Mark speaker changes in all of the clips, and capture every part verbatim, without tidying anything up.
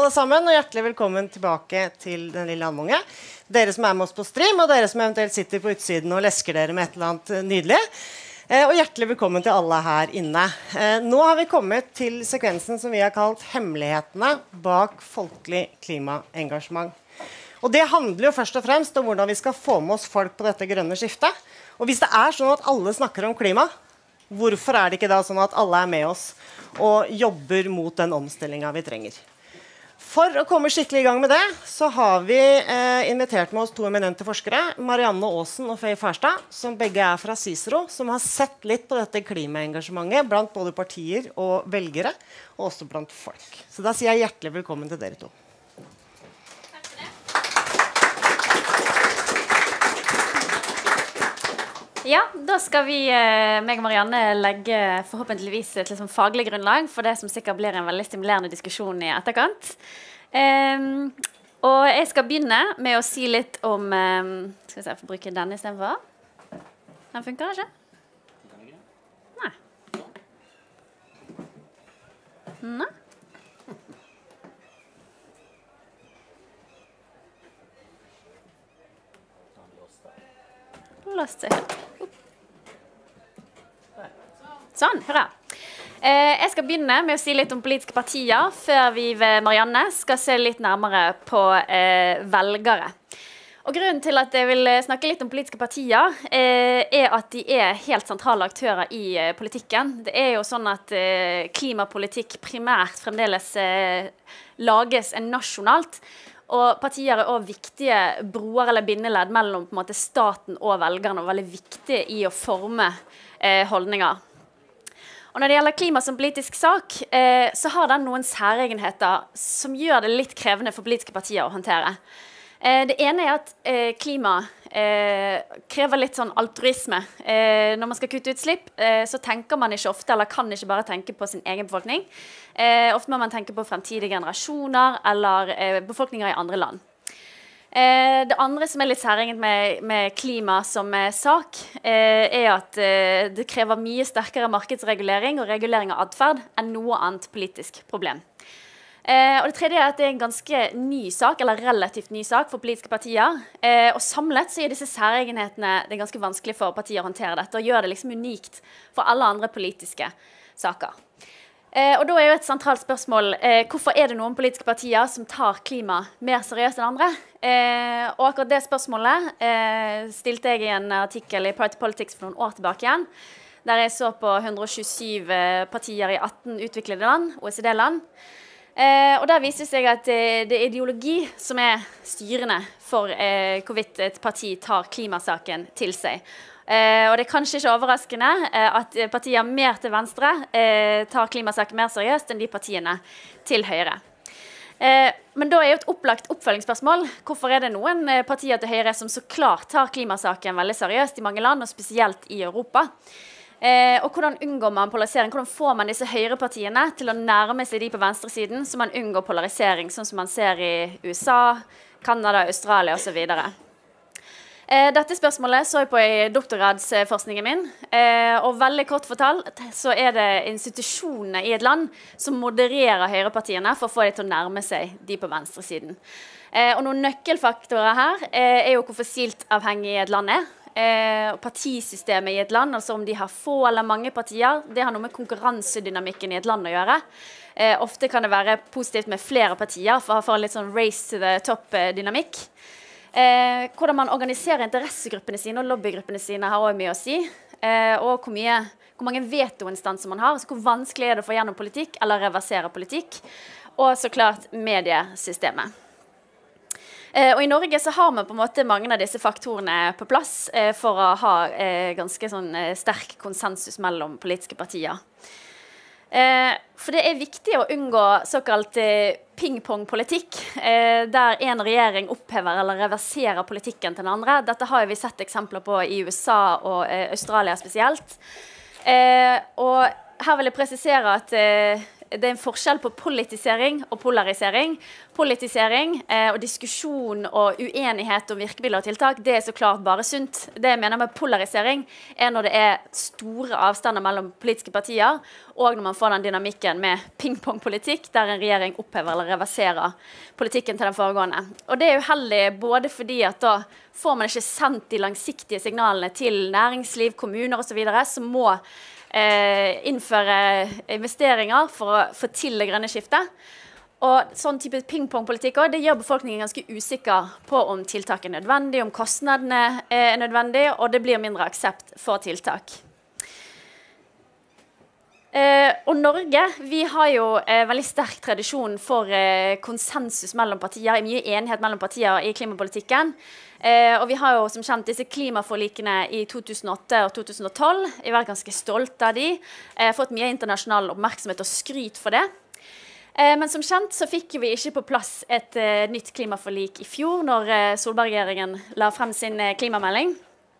Speaker 1: alle sammen, og hjertelig velkommen tilbake til Den lille andunge. Dere som er med oss på stream, og dere som eventuelt sitter på utsiden og lesker dere med et eller annet nydelig. Eh, og hjertelig velkommen til alle her inne. Eh, nå har vi kommet til sekvensen som vi har kalt hemmelighetene bak folkelig klimaengasjement. Og det handler jo først og fremst om hvordan vi skal få med oss folk på dette grønne skiftet. Og hvis det er sånn at alle snakker om klima, hvorfor er det ikke da sånn at alle er med oss og jobber mot den omstillingen vi trenger? For å komme skikkelig i gang med det, så har vi eh, invitert med oss to eminente forskere, Marianne Aasen og Faye Farstad, som begge er fra Cicero, som har sett litt på dette klimaengasjementet blant både partier og velgere, og også blant folk. Så da sier jeg hjertelig velkommen til dere to.
Speaker 2: Ja, da skal vi, meg og Marianne, legge forhåpentligvis et liksom faglig grunnlag for det som sikkert blir en veldig stimulerende diskusjon i etterkant. Um, og jeg skal begynne med å si litt om... Um, skal vi se, jeg får bruke denne i stedet for. Den funker ikke? Nei. Nei. Låst seg helt. Sånn, hurra. Eh, jeg skal begynne med å si litt om politiske partier, før vi ved Marianne skal se litt nærmere på eh, velgere. Og grunnen til at jeg vil snakke litt om politiske partier, eh, er at de er helt sentrale aktører i eh, politikken. Det er jo sånn at eh, klimapolitikk primært fremdeles eh, lages nasjonalt, og partier er også viktige broer eller bindeledd mellom på en måte, staten og velgerne, og veldig viktige i å forme eh, holdninger. Og når det gjelder klima som politisk sak, eh, så har den noen særegenheter som gjør det litt krevende for politiske partier å håndtere. Eh, det ene er at eh, klima eh, krever litt sånn altruisme. Eh, når man skal kutte utslipp, eh, så tenker man ikke ofte, eller kan ikke bare tenke på sin egen befolkning. Eh, ofte må man tenke på fremtidige generasjoner, eller eh, befolkninger i andre land. Eh, det andre som er litt særegent med, med klima som eh, sak, eh, er at eh, det krever mye sterkere markedsregulering og regulering av adferd enn noe annet politisk problem. Eh, og det tredje er at det er en ganske ny sak, eller relativt ny sak for politiske partier. Eh, og samlet så er disse særegenhetene det er ganske vanskelig for partier å håndtere dette, og gjør det liksom unikt for alle andre politiske saker. Eh, og da er jo et sentralt spørsmål, eh, hvorfor er det noen politiske partier som tar klima mer seriøst enn andre? Eh, og akkurat det spørsmålet eh, stilte jeg i en artikkel i Party Politics for noen år tilbake igjen, der jeg så på hundre og tjuesju eh, partier i atten utviklede land, O E C D-land. Eh, og der viser det seg at eh, det er ideologi som er styrende for eh, hvorvidt et parti tar klimasaken til seg. Eh, og det er kanskje ikke overraskende eh, at partier mer til venstre eh, tar klimasaken mer seriøst enn de partiene til høyre. Eh, men da er jo et opplagt oppfølgingsspørsmål. Hvorfor er det noen eh, partier til høyre som så klart tar klimasaken veldig seriøst i mange land, og spesielt i Europa? Eh, og hvordan unngår man polarisering? Hvordan får man disse høyrepartiene til å nærme seg de på venstresiden, så man unngår polarisering, sånn som man ser i U S A, Kanada, Australia og så videre? Eh, dette spørsmålet så jeg på i doktorgradsforskningen min, eh, og veldig kort fortalt så er det institusjonene i et land som modererer høyrepartiene for å få dem til å nærme seg de på venstresiden. Eh, og noen nøkkelfaktorer her eh, er jo hvor fossilt avhengig et land er. Eh, og partisystemet i et land, altså om de har få eller mange partier, det har noe med konkurransedynamikken i et land å gjøre. Eh, ofte kan det være positivt med flere partier for å få en litt sånn race to the top-dynamikk. Eh, hvordan man organiserer interessegruppene sine og lobbygruppene sine har også mye å si. Eh, og hvor, mye, hvor mange vetoinstanser man har, altså hvor vanskelig er det å få gjennom politikk eller reversere politikk. Og så klart mediesystemet. Eh, og i Norge så har man på en måte mange av disse faktorene på plass eh, for å ha eh, ganske sånn, eh, sterk konsensus mellom politiske partier. Eh, for det er viktig å unngå såkalt eh, ping-pong-politikk, eh, der en regjering opphever eller reverserer politikken til den andre. Dette har vi sett eksempler på i U S A og eh, Australia spesielt. Eh, og her vil jeg presisere at eh, det er en forskjell på politisering og polarisering. Politisering eh, og diskusjon og uenighet om virkemidler og tiltak, det er så klart bare sunt. Det jeg mener med polarisering er når det er store avstander mellom politiske partier, og når man får den dynamikken med ping-pong-politikk, der en regjering opphever eller reverserer politikken til den foregående. Og det er uheldig både fordi at da får man ikke sendt de langsiktige signalene til næringsliv, kommuner og så videre, som må Eh, innføre investeringer for å få til det grønne skiftet. Og sånn type ping-pong-politikk også, det gjør befolkningen ganske usikker på om tiltak er nødvendig, om kostnadene er nødvendig, og det blir mindre aksept for tiltak. Eh, og Norge, vi har jo eh, veldig sterk tradisjon for eh, konsensus mellom partier, mye enighet mellom partier i klimapolitikken. Eh, og vi har jo som kjent disse klimaforlikene i to tusen og åtte og to tusen og tolv. Vi har vært ganske stolte av de. Eh, fått mye internasjonal oppmerksomhet og skryt for det. Eh, men som kjent så fikk vi ikke på plass et eh, nytt klimaforlik i fjor, når eh, Solberg-regjeringen la frem sin eh, klimamelding.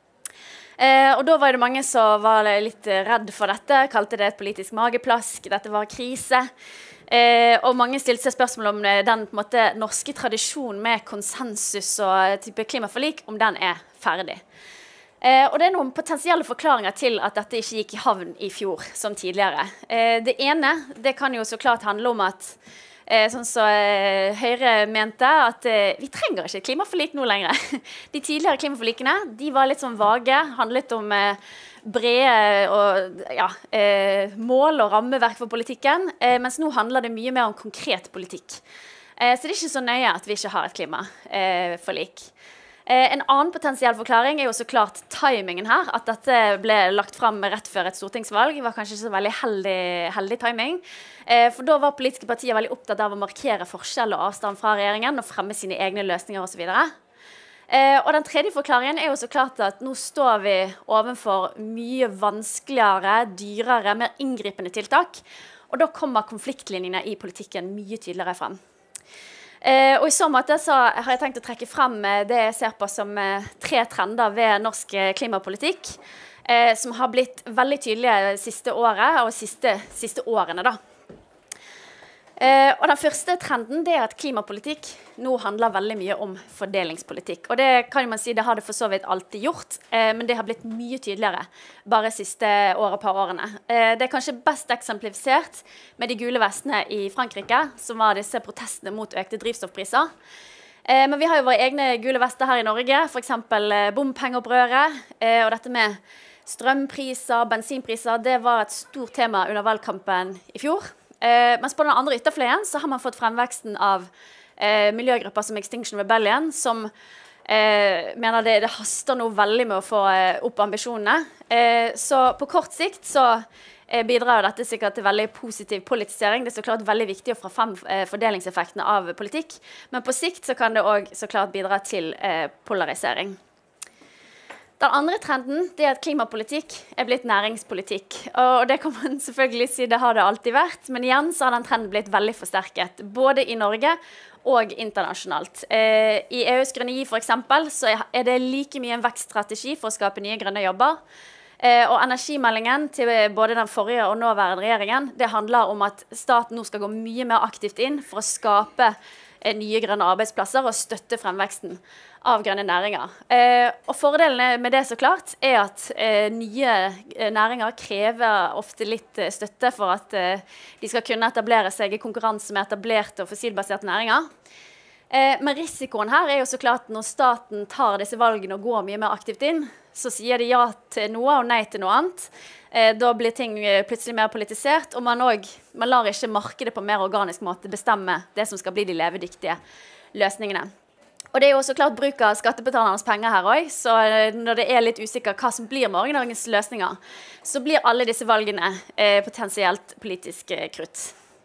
Speaker 2: Eh, og da var det mange som var litt redd for dette, kalte det et politisk mageplask, dette var krise. Eh, og mange stilte seg spørsmål om den på en måte, norske tradisjonen med konsensus og type klimaforlik, om den er ferdig. Eh, og det er noen potensielle forklaringer til at dette ikke gikk i havn i fjor, som tidligere. Eh, det ene, det kan jo så klart handle om at eh, sånn så eh, Høyre mente at eh, vi trenger ikke et klimaforlik nå lenger. De tidligere klimaforlikene, de var litt sånn vage, handlet om eh, brede og, ja, eh, mål og rammeverk for politikken, eh, mens nå handler det mye mer om konkret politikk. Eh, så det er ikke så nøye at vi ikke har et klimaforlik. Eh, en annen potensiell forklaring er jo så klart timingen her, at dette ble lagt frem rett før et stortingsvalg. Det var kanskje ikke så veldig heldig, heldig timing, eh, for da var politiske partier veldig opptatt av å markere forskjell og avstand fra regjeringen og fremme sine egne løsninger og så videre. Eh, og den tredje forklaringen er jo så klart at nå står vi overfor mye vanskeligere, dyrere, mer inngripende tiltak, og da kommer konfliktlinjene i politikken mye tydeligere frem. Eh, og i så måte så har jeg tenkt å trekke frem eh, det jeg ser på som eh, tre trender ved norsk eh, klimapolitikk, eh, som har blitt veldig tydelige siste året og siste, siste årene da. Eh, og den første trenden det er at klimapolitikk nå handler veldig mye om fordelingspolitikk. Og det kan man si, det har det for så vidt alltid gjort, eh, men det har blitt mye tydeligere bare siste året, par årene. Eh, det er kanskje best eksemplifisert med de gule vestene i Frankrike, som var disse protestene mot økte drivstoffpriser. Eh, men vi har jo våre egne gule vester her i Norge, for eksempel eh, bompengeopprøret, eh, og dette med strømpriser, bensinpriser, det var et stort tema under valgkampen i fjor. Eh, mens på den andre ytterfløyen så har man fått fremveksten av eh, miljøgrupper som Extinction Rebellion, som eh, mener det, det haster noe veldig med å få eh, opp ambisjonene. Eh, så på kort sikt så eh, bidrar dette sikkert til veldig positiv politisering. Det er så klart veldig viktig å få frem eh, fordelingseffektene av politikk, men på sikt så kan det også så klart bidra til eh, polarisering. Den andre trenden det er at klimapolitikk er blitt næringspolitikk. Og det kan man selvfølgelig si, det har det alltid vært. Men igjen så har den trenden blitt veldig forsterket, både i Norge og internasjonalt. Eh, I E U's grønne giv for eksempel, så er det like mye en vekststrategi for å skape nye grønne jobber. Eh, og energimeldingen til både den forrige og nåværende regjeringen, det handler om at staten nå skal gå mye mer aktivt inn for å skape eh, nye grønne arbeidsplasser og støtte fremveksten av grønne næringer. Eh, og fordelene med det så klart er at eh, nye næringer krever ofte litt eh, støtte for at eh, de skal kunne etablere seg i konkurranse med etablerte og fossilbaserte næringer. Eh, men risikoen her er jo så klart når staten tar disse valgene og går mye mer aktivt inn, så sier de ja til noe og nei til noe annet. Eh, da blir ting eh, plutselig mer politisert, og man, også, man lar ikke markedet på mer organisk måte bestemme det som skal bli de levedyktige løsningene. Og det er jo så klart bruk av skattebetalernes penger her også, så når det er litt usikker hva som blir morgendagens løsninger, så blir alle disse valgene eh, potensielt politisk eh, krutt.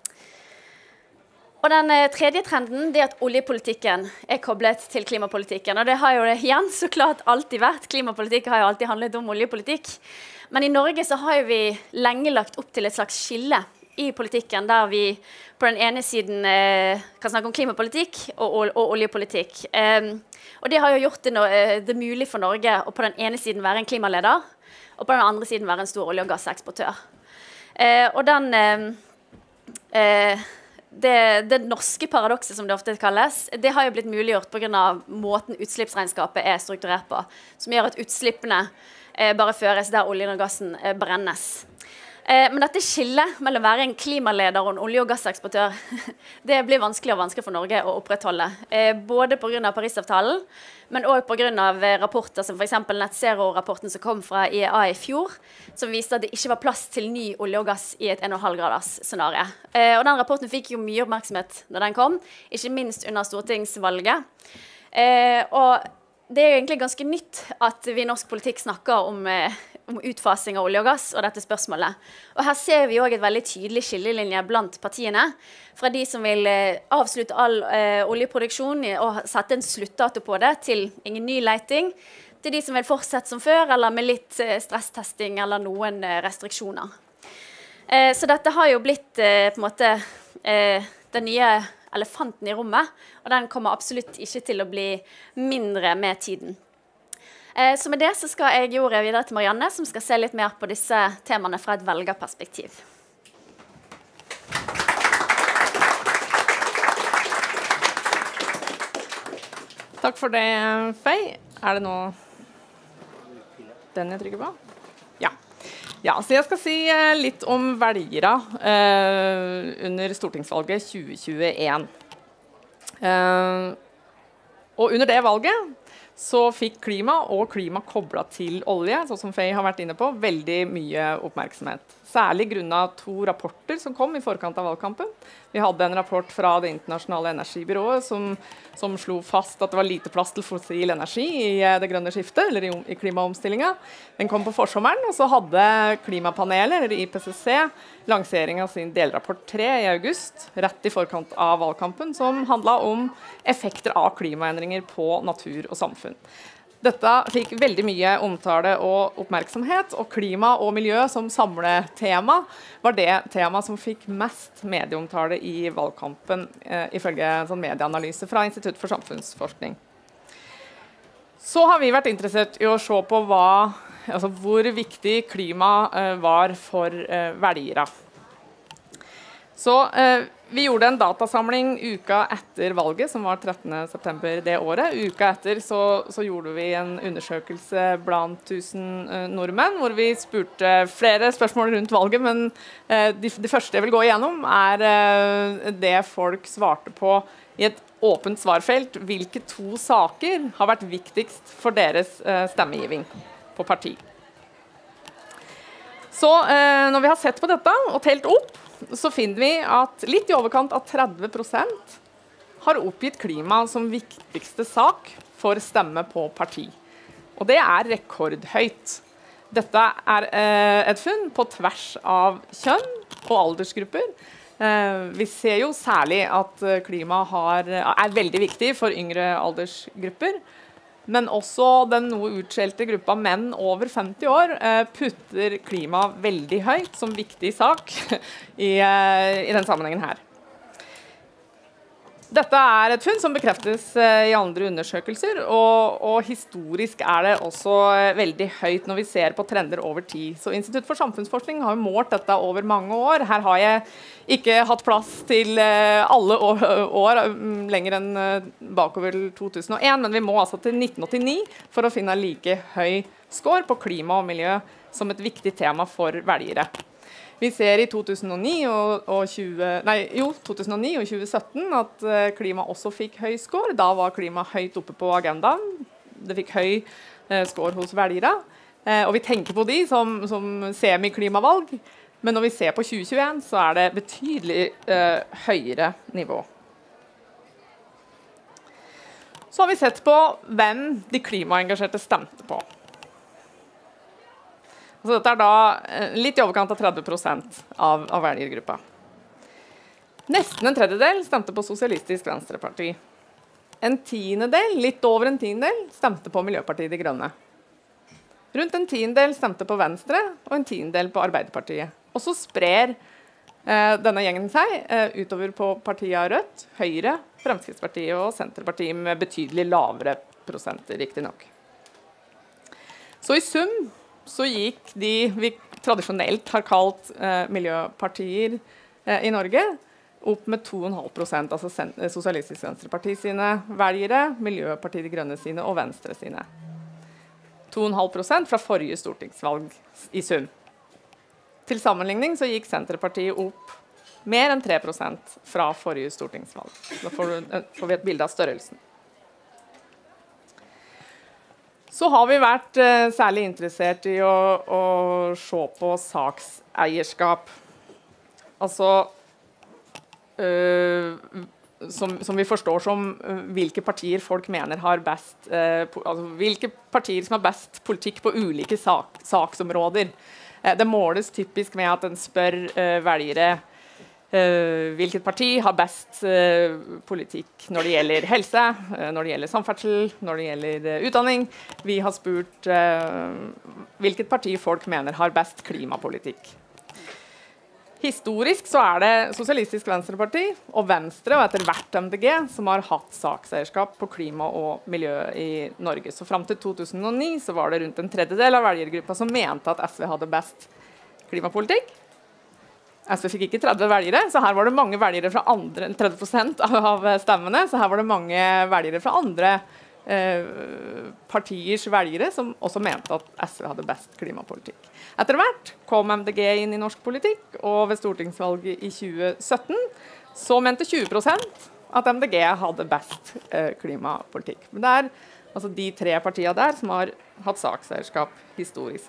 Speaker 2: Og den eh, tredje trenden det er at oljepolitikken er koblet til klimapolitikken, og det har jo igjen så klart alltid vært. Klimapolitikk har jo alltid handlet om oljepolitikk, men i Norge så har vi lenge lagt opp til et slags skille i politikken, der vi på den ene siden eh, kan snakke om klimapolitikk og, og, og oljepolitikk. Eh, og det har jo gjort det, no, eh, det mulig for Norge å på den ene siden være en klimaleder, og på den andre siden være en stor olje- og gasseksportør. Eh, og den, eh, eh, det, det norske paradokset, som det ofte kalles, det har jo blitt muliggjort på grunn av måten utslippsregnskapet er strukturert på, som gjør at utslippene eh, bare føres der oljen og gassen eh, brennes. Eh, men dette skillet mellom å være en klimaleder og en olje- og gasseksportør, det blir vanskeligere og vanskeligere for Norge å opprettholde. Eh, både på grunn av Paris-avtalen, men også på grunn av eh, rapporter som for eksempel Net Zero-rapporten som kom fra I E A i fjor, som viste at det ikke var plass til ny olje og gass i et en komma fem graders scenario. Eh, og den rapporten fikk jo mye oppmerksomhet når den kom, ikke minst under stortingsvalget. Eh, og det er jo egentlig ganske nytt at vi i norsk politikk snakker om, eh, om utfasing av olje og gass og dette spørsmålet. Og her ser vi også et veldig tydelig skillelinje blant partiene, fra de som vil eh, avslutte all eh, oljeproduksjon og sette en sluttdato på det til ingen ny leiting, til de som vil fortsette som før, eller med litt eh, stresstesting eller noen eh, restriksjoner. Eh, så dette har jo blitt eh, på en måte eh, den nye elefanten i rommet, og den kommer absolutt ikke til å bli mindre med tiden. Eh, så med det så skal jeg gi ordet videre til Marianne, som skal se litt mer på disse temaene fra et velgerperspektiv.
Speaker 3: Takk for det, Faye. Er det nå den jeg trykker på? Ja. Ja, så jeg skal si eh, litt om velgere eh, under stortingsvalget tjue tjueen. Eh, og under det valget så fikk klima og klima koblet til olje, sånn som Faye har vært inne på, veldig mye oppmerksomhet. Særlig grunnet to rapporter som kom i forkant av valgkampen. Vi hadde en rapport fra Det internasjonale energibyrået som, som slo fast at det var lite plass til fossil energi i det grønne skiftet, eller i, i klimaomstillingen. Den kom på forsommeren, og så hadde klimapanelet, eller I P C C, lansering av sin delrapport tre i august, rett i forkant av valgkampen, som handlet om effekter av klimaendringer på natur og samfunn. Dette fikk veldig mye omtale og oppmerksomhet, og klima og miljø som samletema var det tema som fikk mest medieomtale i valgkampen, eh, ifølge en sånn medieanalyse fra Institutt for samfunnsforskning. Så har vi vært interessert i å se på hva, altså hvor viktig klima eh, var for eh, velgere. Så eh, vi gjorde en datasamling uka etter valget, som var trettende september det året. Uka etter så, så gjorde vi en undersøkelse blant tusen eh, nordmenn, hvor vi spurte flere spørsmål rundt valget, men eh, de, de første jeg vil gå igjennom er eh, det folk svarte på i et åpent svarfelt. Hvilke to saker har vært viktigst for deres eh, stemmegiving på parti? Så eh, når vi har sett på dette og telt opp, så finner vi at litt i overkant av tretti prosent har oppgitt klima som viktigste sak for stemme på parti. Og det er rekordhøyt. Dette er eh, et funn på tvers av kjønn og aldersgrupper. Eh, vi ser jo særlig at klima har, er veldig viktig for yngre aldersgrupper. Men også den noe utskjelte gruppa menn over femti år eh, putter klima veldig høyt som viktig sak i, eh, i den sammenhengen her. Dette er et funn som bekreftes eh, i andre undersøkelser, og, og historisk er det også eh, veldig høyt når vi ser på trender over tid. Så Institutt for samfunnsforskning har jo målt dette over mange år. Her har jeg ikke hatt plass til eh, alle år, år um, lenger enn uh, bakover to tusen og en, men vi må altså til nitten åttini for å finne like høy score på klima og miljø som et viktig tema for velgere. Vi ser i to tusen og ni og, og, tjue, nei, jo, to tusen og ni og tjue sytten at uh, klima også fikk høy score. Da var klima høyt oppe på agendaen. Det fikk høy uh, score hos velgere. Uh, og vi tenker på de som, som semi-klimavalg. Men når vi ser på tjue tjueen, så er det betydelig uh, høyere nivå. Så har vi sett på hvem de klimaengasjerte stemte på. Så dette er da litt i overkant av tretti prosent av, av velgergruppa. Nesten en tredjedel stemte på Sosialistisk Venstreparti. En tiendedel, litt over en tiendedel, stemte på Miljøpartiet De Grønne. Rundt en tiendedel stemte på Venstre, og en tiendedel på Arbeiderpartiet. Og så sprer eh, denne gjengen seg eh, utover på partiet Rødt, Høyre, Fremskrittspartiet og Senterpartiet med betydelig lavere prosenter, riktig nok. Så i sum så gikk de vi tradisjonelt har kalt eh, miljøpartier eh, i Norge, opp med to komma fem prosent, altså Sosialistisk Venstreparti sine velgere, Miljøpartiet De Grønne sine og Venstre sine. to komma fem prosent fra forrige stortingsvalg i sum. Til sammenligning så gikk Senterpartiet opp mer enn tre prosent fra forrige stortingsvalg. Da får, du, får vi et bilde av størrelsen. Så har vi vært eh, særlig interessert i å, å se på sakseierskap. Altså øh, som, som vi forstår som øh, hvilke partier folk mener har best øh, altså, hvilke partier som har best politikk på ulike sak, saksområder. Eh, det måles typisk med at en spør øh, velgere Uh, hvilket parti har best uh, politikk når det gjelder helse, uh, når det gjelder samferdsel, når det gjelder uh, utdanning. Vi har spurt uh, hvilket parti folk mener har best klimapolitikk. Historisk så er det Sosialistisk Venstreparti og Venstre og etter hvert M D G som har hatt sakseierskap på klima og miljø i Norge. Så frem til to tusen og ni så var det rundt en tredjedel av velgergruppa som mente at S V hadde best klimapolitikk. S V fikk ikke tretti velgere, så her var det mange velgere fra andre, tretti prosent av stemmene, så her var det mange velgere fra andre eh, partiers velgere som også mente at S V hadde best klimapolitikk. Etter hvert kom M D G inn i norsk politikk, og ved stortingsvalget i tjue sytten så mente tjue prosent at M D G hadde best eh, klimapolitikk. Men det er altså de tre partiene der som har hatt sakseierskap historisk.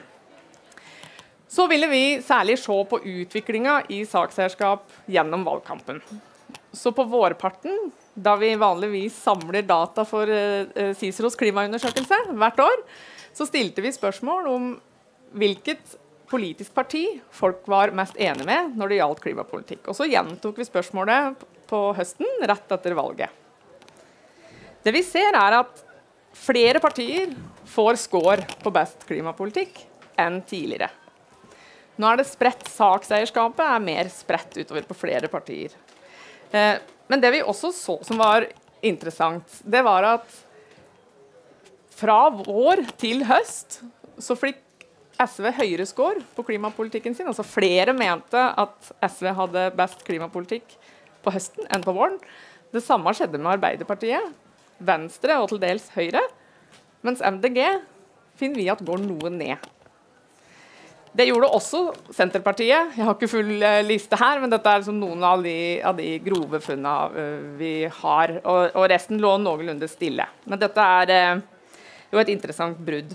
Speaker 3: Så ville vi særlig se på utviklingen i sakseierskap gjennom valgkampen. Så på vårparten, da vi vanligvis samler data for uh, Ciceros klimaundersøkelse hvert år, så stilte vi spørsmål om hvilket politisk parti folk var mest enige med når det gjaldt klimapolitikk. Og så gjentok vi spørsmålet på høsten, rett etter valget. Det vi ser er at flere partier får score på best klimapolitikk enn tidligere. Nå er det spredt, sakseierskapet er mer spredt utover på flere partier. Eh, men det vi også så som var interessant, det var at fra vår til høst så fikk S V høyere score på klimapolitikken sin. Altså flere mente at S V hadde best klimapolitikk på høsten enn på våren. Det samme skjedde med Arbeiderpartiet, Venstre og til dels Høyre, mens M D G finner vi at går noe ned. Det gjorde også Senterpartiet. Jeg har ikke full uh, liste her, men dette er liksom noen av de, av de grove funnene uh, vi har, og, og resten lå noenlunde stille. Men dette er uh, jo et interessant brudd.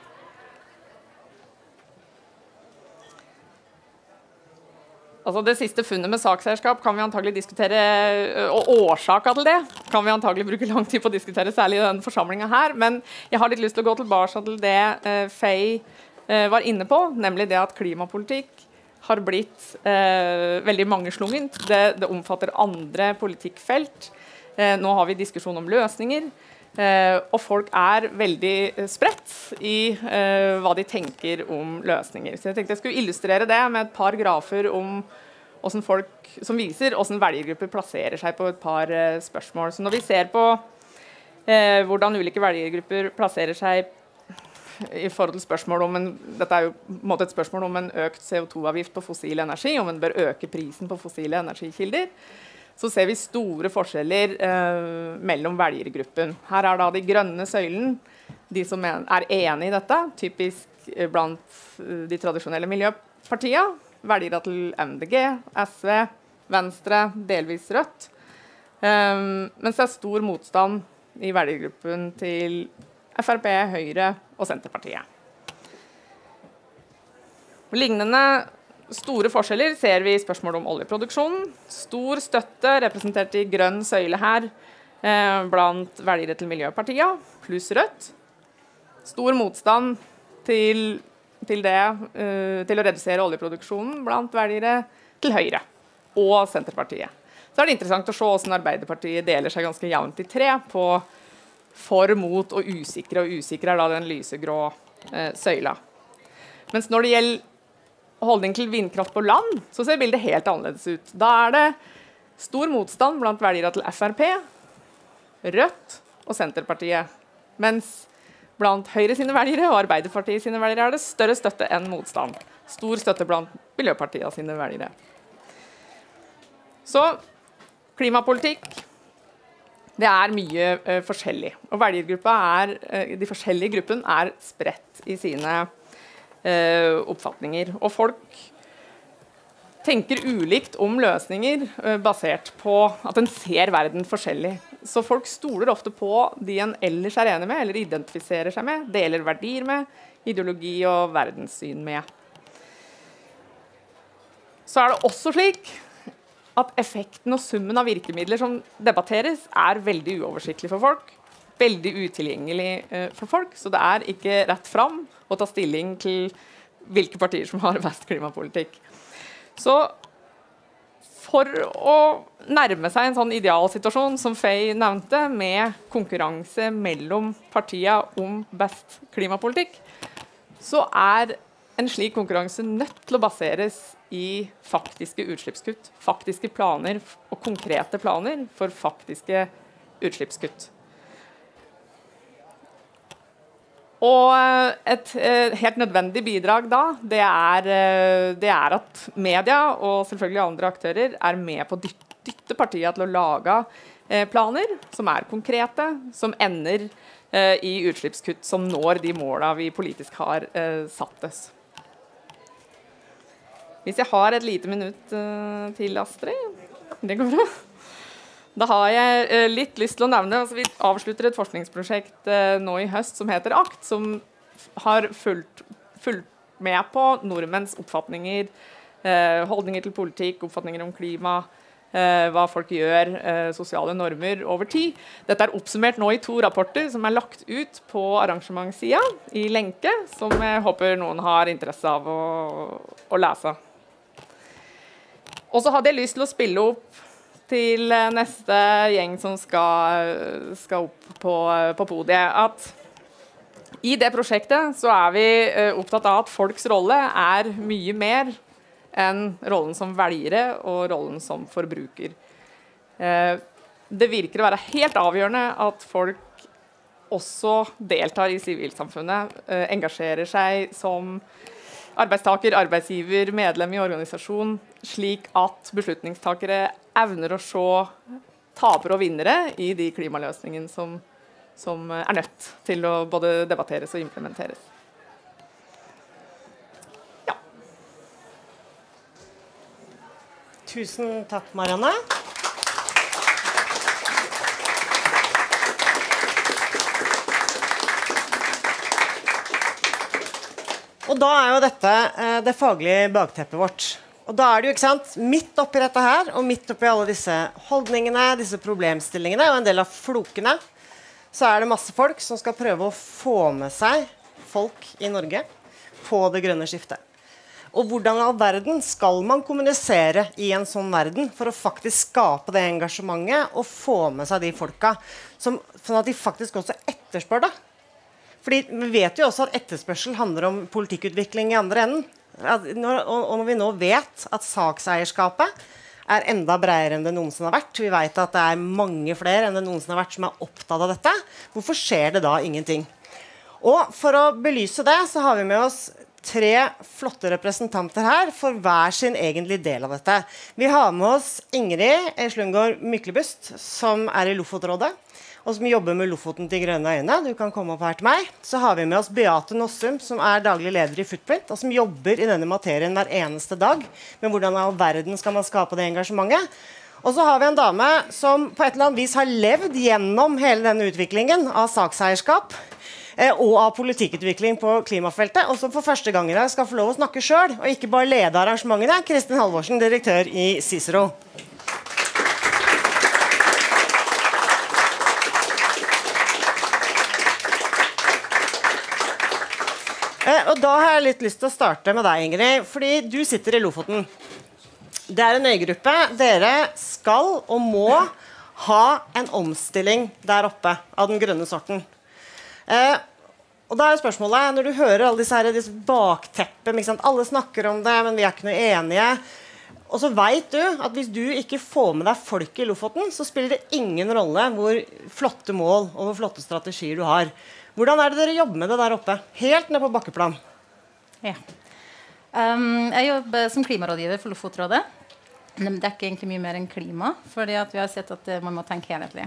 Speaker 3: Altså det siste funnet med sakseierskap kan vi antagelig diskutere, uh, og årsaker til det kan vi antagelig bruke lang tid på å diskutere, særlig i denne forsamlingen her, men jeg har litt lyst til å gå tilbake til det uh, Faye var inne på, nemlig det at klimapolitikk har blitt eh, veldig mangeslungent. Det, det omfatter andre politikkfelt. Eh, nå har vi diskusjon om løsninger, eh, og folk er veldig spredt i eh, hva de tenker om løsninger. Så jeg tenkte jeg skulle illustrere det med et par grafer om hvordan folk, som viser hvordan velgergrupper plasserer seg på et par eh, spørsmål. Så når vi ser på eh, hvordan ulike velgergrupper plasserer seg i forhold til spørsmål om en, dette er jo på en måte et spørsmål om en økt C O to avgift på fossil energi, om en bør øke prisen på fossile energikilder, så ser vi store forskjeller eh, mellom velgergruppen. Her er da de grønne søylen, de som er enige i dette, typisk blant de tradisjonelle miljøpartiene, velgere til M D G, S V, Venstre, delvis Rødt, eh, mens det er stor motstand i velgergruppen til F R P, Høyre og Senterpartiet. Lignende store forskjeller ser vi i spørsmål om oljeproduksjonen. Stor støtte representert i grønn søyle her eh, blant velgere til Miljøpartiet, pluss Rødt. Stor motstand til, til, det, uh, til å redusere oljeproduksjonen blant velgere til Høyre og Senterpartiet. Så er det interessant å se hvordan Arbeiderpartiet deler seg ganske jevnt i tre på for, mot og usikre, og usikre er da den lysegrå eh, søyla. Mens når det gjelder holdning til vindkraft på land, så ser bildet helt annerledes ut. Da er det stor motstand blant velgere til F R P, Rødt og Senterpartiet. Mens blant Høyre sine velgere og Arbeiderpartiet sine velgere er det større støtte enn motstand. Stor støtte blant Miljøpartiet sine velgere. Så klimapolitikk, det er mye uh, forskjellig. Og velgergruppa er, uh, de forskjellige gruppene er spredt i sine uh, oppfatninger. Og folk tenker ulikt om løsninger uh, basert på at en ser verden forskjellig. Så folk stoler ofte på de en ellers er enig med, eller identifiserer seg med, deler verdier med, ideologi og verdenssyn med. Så er det også slik at effekten og summen av virkemidler som debatteres er veldig uoversiktlig for folk, veldig utilgjengelig uh, for folk, så det er ikke rett fram å ta stilling til hvilke partier som har best klimapolitikk. Så for å nærme seg en sånn idealsituasjon som Faye nevnte, med konkurranse mellom partiene om best klimapolitikk, så er en slik konkurranse nødt til å baseres i faktiske utslippskutt, faktiske planer og konkrete planer for faktiske utslippskutt. Og et, et helt nødvendig bidrag da, det er, det er at media og selvfølgelig andre aktører er med på å dytte, dytte partiet til å lage eh, planer som er konkrete, som ender eh, i utslippskutt som når de målene vi politisk har eh, satt oss. Hvis jeg har et lite minutt uh, til, Astrid, det går bra. Da har jeg uh, litt lyst til å nevne, altså vi avslutter et forskningsprosjekt uh, nå i høst som heter ACT, som har fulgt, fulgt med på nordmenns oppfatninger, uh, holdninger til politikk, oppfatninger om klima, uh, hva folk gjør, uh, sosiale normer over tid. Dette er oppsummert nå i to rapporter som er lagt ut på arrangementssiden i lenke, som jeg håper noen har interesse av å, å lese. Og så hadde jeg lyst til å spille opp til neste gjeng som skal, skal opp på, på podiet, at i det prosjektet så er vi uh, opptatt av at folks rolle er mye mer enn rollen som velgere og rollen som forbruker. Uh, det virker å være helt avgjørende at folk også deltar i sivilsamfunnet, uh, engasjerer seg som arbeidstaker, arbeidsgiver, medlem i organisasjon, slik at beslutningstakere evner å se tapere og vinnere i de klimaløsningene som, som er nødt til å både debatteres og implementeres. Ja.
Speaker 1: Tusen takk, Marianne. Og da er jo dette eh, det faglige bakteppet vårt. Og da er det jo, ikke sant, midt oppi dette her, og midt oppi alle disse holdningene, disse problemstillingene, og en del av flokene, så er det masse folk som skal prøve å få med seg folk i Norge på det grønne skiftet. Og hvordan i all verden skal man kommunisere i en sånn verden for å faktisk skape det engasjementet og få med seg de folka, som, sånn at de faktisk også etterspør det. Fordi vi vet jo også at etterspørsel handler om politikkutvikling i andre enden. At når, og når vi nå vet at sakseierskapet er enda bredere enn det noensinne har vært, vi vet at det er mange flere enn det noensinne har vært som er opptatt av dette, hvorfor skjer det da ingenting? Og for å belyse det, så har vi med oss tre flotte representanter her for hver sin egentlig del av dette. Vi har med oss Ingrid Slundgaard Myklebust, som er i Lofotrådet, og som jobber med Lofoten til grønne øyne. Du kan komme opp her til meg. Så har vi med oss Beate Nossum, som er daglig leder i Footprint, og som jobber i denne materien hver eneste dag, med hvordan i all verden skal man skape det engasjementet. Og så har vi en dame som på et eller annet vis har levd gjennom hele denne utviklingen av sakseierskap, eh, og av politikkutvikling på klimafeltet, og som for første gang i dag skal få lov å snakke selv, og ikke bare lede arrangementene. Kristin Halvorsen, direktør i Cicero. Eh, og da har jeg litt lyst til å starte med deg, Ingrid, fordi du sitter i Lofoten. Det er en øygruppe. Dere skal og må ha en omstilling der oppe av den grønne sorten. Eh, og da er spørsmålet, når du hører alle disse, her, disse bakteppene, ikke sant? Alle snakker om det, men vi er ikke noe enige. Og så vet du at hvis du ikke får med deg folk i Lofoten, så spiller det ingen rolle hvor flotte mål og hvor flotte strategier du har. Hvordan er det dere jobber med det der oppe? Helt ned på bakkeplan.
Speaker 4: Ja. Um, jeg jobber som klimarådgiver for Lofotrådet. De dekker egentlig mye mer enn klima, fordi at vi har sett at man må tenke helhetlig.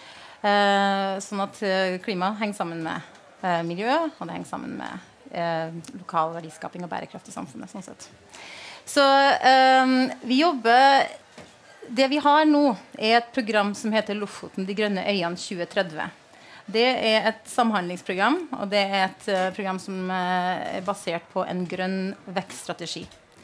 Speaker 4: Eh, sånn at klima henger sammen med eh, miljø, og det henger sammen med eh, lokal verdiskaping og bærekraft i samfunnet, sånn sett. Så eh, vi jobber, det vi har nå er et program som heter Lofoten, de grønne øyene tjue tretti. Det er et samhandlingsprogram, og det er et uh, program som uh, er basert på en grønn vekststrategi.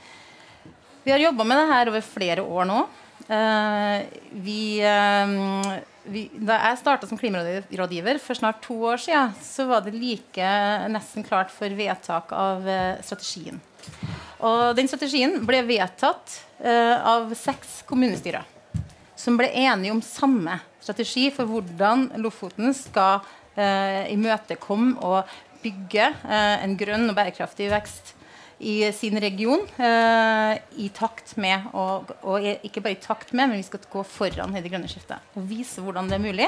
Speaker 4: Vi har jobbet med det her over flere år nå. Uh, vi, uh, vi, da jeg startet som klimarådgiver for snart to år siden, så var det like nesten klart for vedtak av uh, strategien. Og den strategien ble vedtatt uh, av seks kommunestyrer, som ble enige om samme strategi for hvordan Lofoten skal eh, imøtekomme og bygge eh, en grønn og bærekraftig vekst i sin region eh, i takt med, og, og ikke bare i takt med, men vi skal gå foran i det grønne skiftet og vise hvordan det er mulig.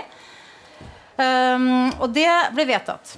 Speaker 4: Um, og det ble vedtatt.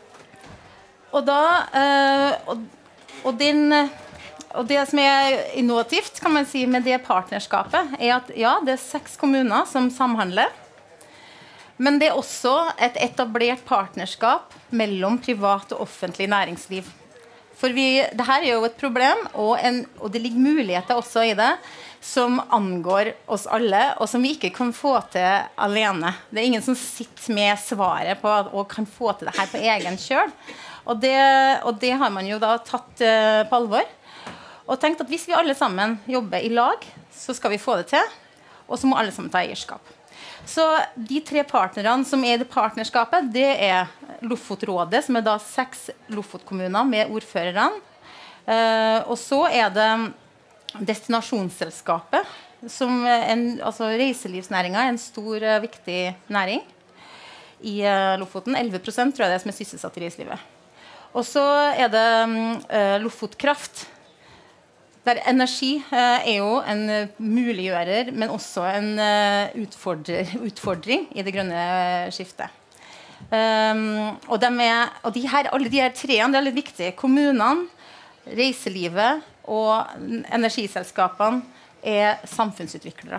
Speaker 4: Og da eh, og, og den Og det som er innovativt, kan man si, med det partnerskapet, er at ja, det er seks kommuner som samhandler, men det er også et etablert partnerskap mellom privat og offentlig næringsliv. For vi, det her er jo et problem, og, en, og det ligger muligheter også i det, som angår oss alle, og som vi ikke kan få til alene. Det er ingen som sitter med svaret på og kan få til det her på egen kjøl. Og det, og det har man jo da tatt uh, på alvor. Og tenkt at hvis vi alle sammen jobber i lag, så skal vi få det til, og så må alle sammen ta eierskap. Så de tre partnerne som er i det partnerskapet, det er Lofotrådet, som er da seks Lofotkommuner med ordførerne. Eh, og så er det Destinasjonsselskapet, som en, altså reiselivsnæringen er en stor, uh, viktig næring i uh, Lofoten. elleve prosent tror jeg det er som er sysselsatt i reiselivet. Og så er det uh, Lofotkraft, der energi eh, er jo en uh, muliggjører, men også en uh, utfordrer, utfordring i det grønne uh, skiftet. Um, og de er, og de her, alle de her treene det er litt viktige. Kommunene, reiselivet og energiselskapene er samfunnsutviklere.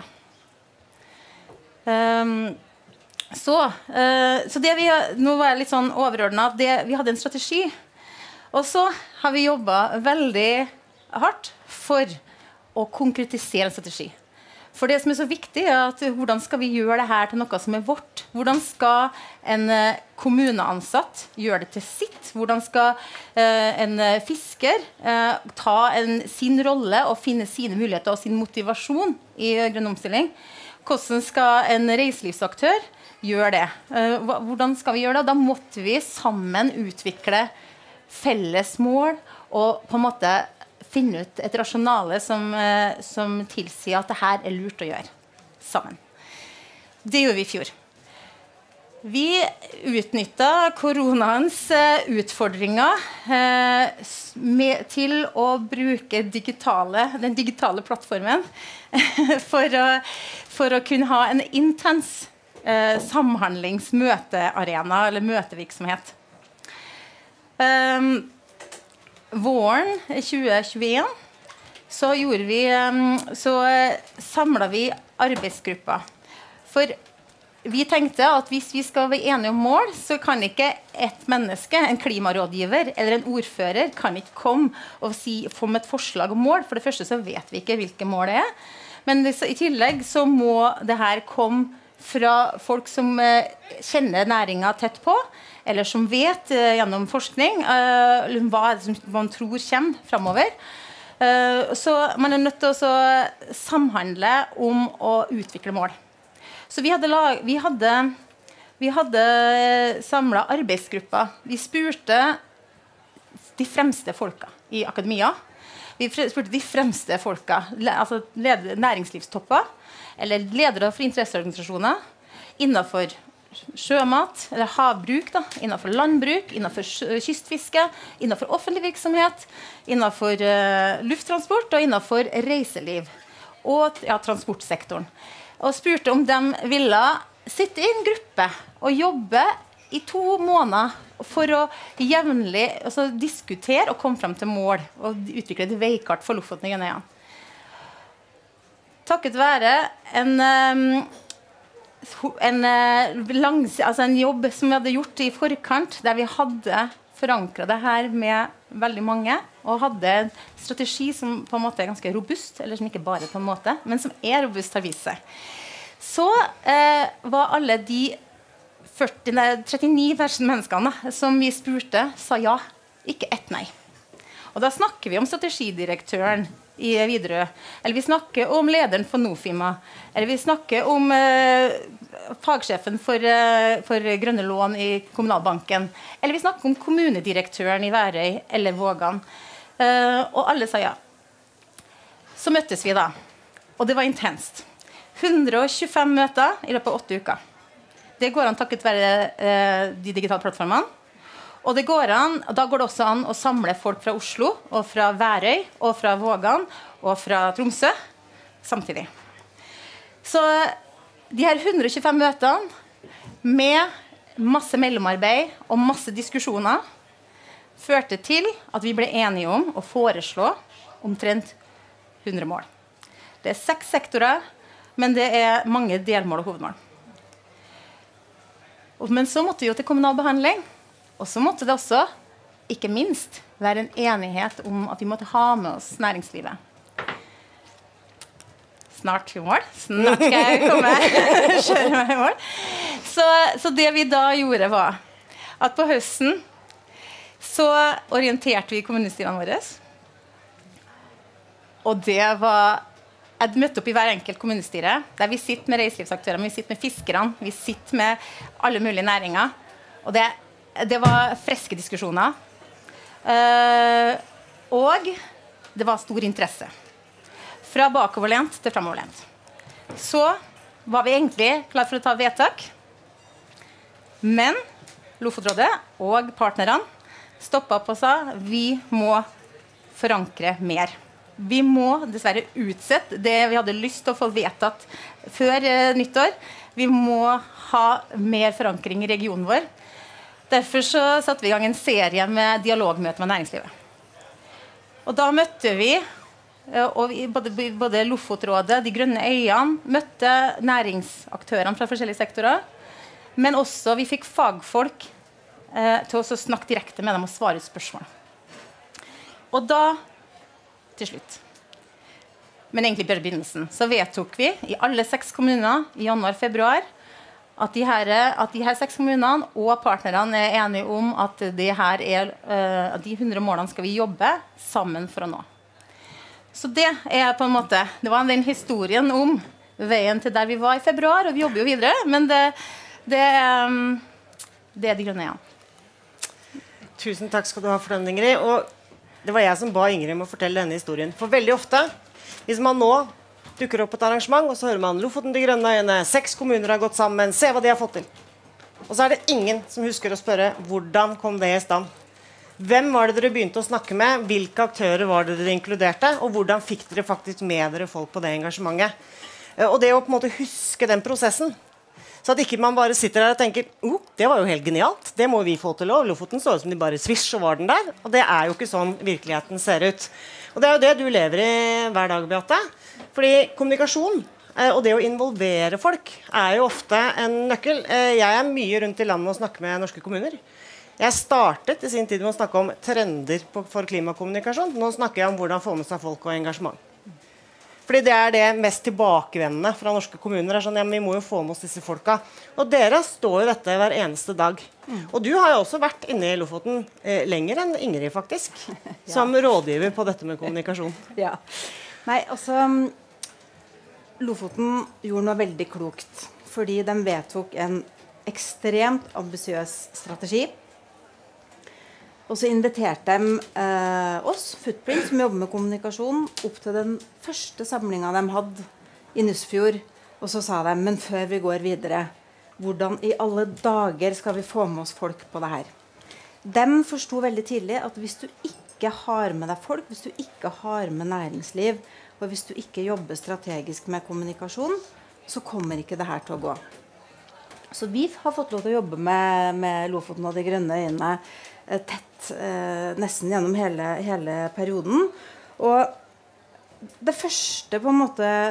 Speaker 4: Um, så, uh, så det vi, nå var jeg litt sånn overordnet, det, vi hadde en strategi, og så har vi jobbet veldig hardt for å konkretisere en strategi. For det som er så viktig er at hvordan skal vi gjøre det her til noe som er vårt? Hvordan skal en uh, kommuneansatt gjøre det til sitt? Hvordan skal uh, en uh, fisker uh, ta en, sin rolle og finne sine muligheter og sin motivasjon i uh, grønn omstilling? Hvordan skal en reiselivsaktør gjøre det? Uh, hvordan skal vi gjøre det? Da måtte vi sammen utvikle felles mål og på en måte finne ut et rasjonale som, eh, som tilsier at det her er lurt å gjøre sammen. Det gjorde vi i fjor. Vi utnyttet koronaens eh, utfordringer eh, med, til å bruke digitale, den digitale plattformen for, å, for å kunne ha en intens eh, samhandlingsmøtearena eller møtevirksomhet. Um, Våren tjue tjueen så gjorde vi så samlet vi arbeidsgrupper. For vi tenkte at hvis vi skal være enige om mål, så kan ikke et menneske, en klimarådgiver eller en ordfører kan ikke komme og si, få med et forslag om mål. For det første så vet vi ikke hvilke mål det er. Men det, i tillegg så må det her komme fra folk som uh, kjenner næringen tett på, eller som vet uh, gjennom forskning uh, hva er det som man tror kommer fremover. Uh, så man er nødt til å samhandle om å utvikle mål. Så vi hadde, lag, vi hadde, vi hadde samlet arbeidsgrupper. Vi spurte de fremste folka i akademia. Vi spurte de fremste folka, altså næringslivstopper, eller ledere for interesseorganisasjoner, innenfor sjømat, eller havbruk, da, innenfor landbruk, innenfor kystfiske, innenfor offentlig virksomhet, innenfor uh, lufttransport og innenfor reiseliv og ja, transportsektoren. Og spurte om de ville sitte i en gruppe og jobbe i to måneder for å jevnlig altså, diskutere og komme frem til mål og utvikle et veikart for Lofoten og Grønøyene. takket være en, en, langs, altså en jobb som vi hadde gjort i forkant, der vi hadde forankret det her med veldig mange, og hadde en strategi som på en måte er ganske robust, eller som ikke bare på en måte, men som er robust har vist seg. Så eh, var alle de førti, nei, trettini menneskene som vi spurte, sa ja, ikke ett nei. Og da snakker vi om strategidirektøren i Widerøe, eller vi snakker om lederen for Nofima, eller vi snakker om eh, fagsjefen for, eh, for grønne lån i Kommunalbanken, eller vi snakker om kommunedirektøren i Værøy eller Vågan. Eh, og alle sa ja. Så møttes vi da, og det var intenst. hundre og tjuefem møter i løpet av åtte uker. Det går an takket være eh, de digitale plattformene. Og det går an, da går det også an å samle folk fra Oslo, og fra Værøy, og fra Vågan, og fra Tromsø, samtidig. Så de her hundre og tjuefem møtene, med masse mellomarbeid og masse diskusjoner, førte til at vi ble enige om å foreslå omtrent hundre mål. Det er seks sektorer, men det er mange delmål og hovedmål. Men så måtte vi jo til kommunal behandling. Og så måtte det også, ikke minst, være en enighet om at vi måtte ha med oss næringslivet. Snart i mål. Snart skal jeg komme kjøre meg i mål. Så, så det vi da gjorde var at på høsten så orienterte vi kommunestyrene våre. Og det var... Jeg møtte opp i hver enkelt kommunestyre, der vi sitter med reiselivsaktører, vi sitter med fiskerne, vi sitter med alle mulige næringer. Og det Det var freske diskusjoner. Uh, og det var stor interesse. Fra bakoverlent til fremoverlent. Så var vi egentlig klar for å ta vedtak. Men Lofotrådet og partnerne stoppet opp og sa vi må forankre mer. Vi må dessverre utsette det vi hadde lyst til å få vedtatt før uh, nyttår. Vi må ha mer forankring i regionen vår. Derfor så satte vi i gang en serie med dialogmøter med næringslivet. Og da møtte vi, og vi både, både Lofotrådet, de grønne øyene, møtte næringsaktørene fra forskjellige sektorer, men også vi fikk fagfolk eh, til å snakke direkte med dem og svare ut spørsmål. Og da, til slutt, men egentlig bare begynnelsen, så vedtok vi i alle seks kommuner i januar-februar At de, her, at de her seks kommunene og partnerne er enige om at de, her er, uh, at de hundre målene skal vi jobbe sammen for å nå. Så det er på en måte, det var den historien om veien til der vi var i februar, og vi jobber jo videre, men det, det, um, det er de grønne igjen.
Speaker 1: Tusen takk skal du ha for den, Ingrid. Og det var jeg som ba Ingrid om å fortelle denne historien. For veldig ofte, hvis man nå dukker opp et arrangement, og så hører man Lofoten de grønne øyene, seks kommuner har gått sammen, se hva de har fått til. Og så er det ingen som husker å spørre, hvordan kom det i stand? Hvem var det dere begynte å snakke med? Hvilke aktører var det dere inkluderte? Og hvordan fikk dere faktisk med dere folk på det engasjementet? Og det å på en måte huske den prosessen, så at ikke man bare sitter der og tenker, oh, det var jo helt genialt, det må vi få til også. Lofoten så ut som de bare svisj, og var den der. Og det er jo ikke sånn virkeligheten ser ut. Og det er jo det du lever i hver dag, Beate. Fordi kommunikasjon eh, og det å involvere folk er jo ofte en nøkkel. Eh, jeg er mye rundt i landet og snakker med norske kommuner. Jeg startet i sin tid med å snakke om trender på, for klimakommunikasjon. Nå snakker jeg om hvordan få med seg folk og engasjement. Fordi det er det mest tilbakevendende fra norske kommuner. Er sånn, ja, men vi må jo få med oss disse folka. Og dere står jo dette hver eneste dag. Mm. Og du har jo også vært inne i Lofoten eh, lenger enn Ingrid, faktisk. Ja. Som rådgiver på dette med kommunikasjon.
Speaker 5: Ja. Nei, altså... Lofoten gjorde noe veldig klokt, fordi de vedtok en ekstremt ambisiøs strategi. Og så inviterte de eh, oss, Footprint, som jobber med kommunikasjon, opp til den første samlingen de hadde i Nussfjord. Og så sa de, men før vi går videre, hvordan i alle dager skal vi få med oss folk på det her? De forsto veldig tidlig at hvis du ikke har med deg folk, hvis du ikke har med næringsliv, og hvis du ikke jobber strategisk med kommunikasjon, så kommer ikke det her til å gå. Så vi har fått lov til å jobbe med, med Lofoten og de grønne øyene eh, tett, eh, nesten gjennom hele, hele perioden. Og det første på en måte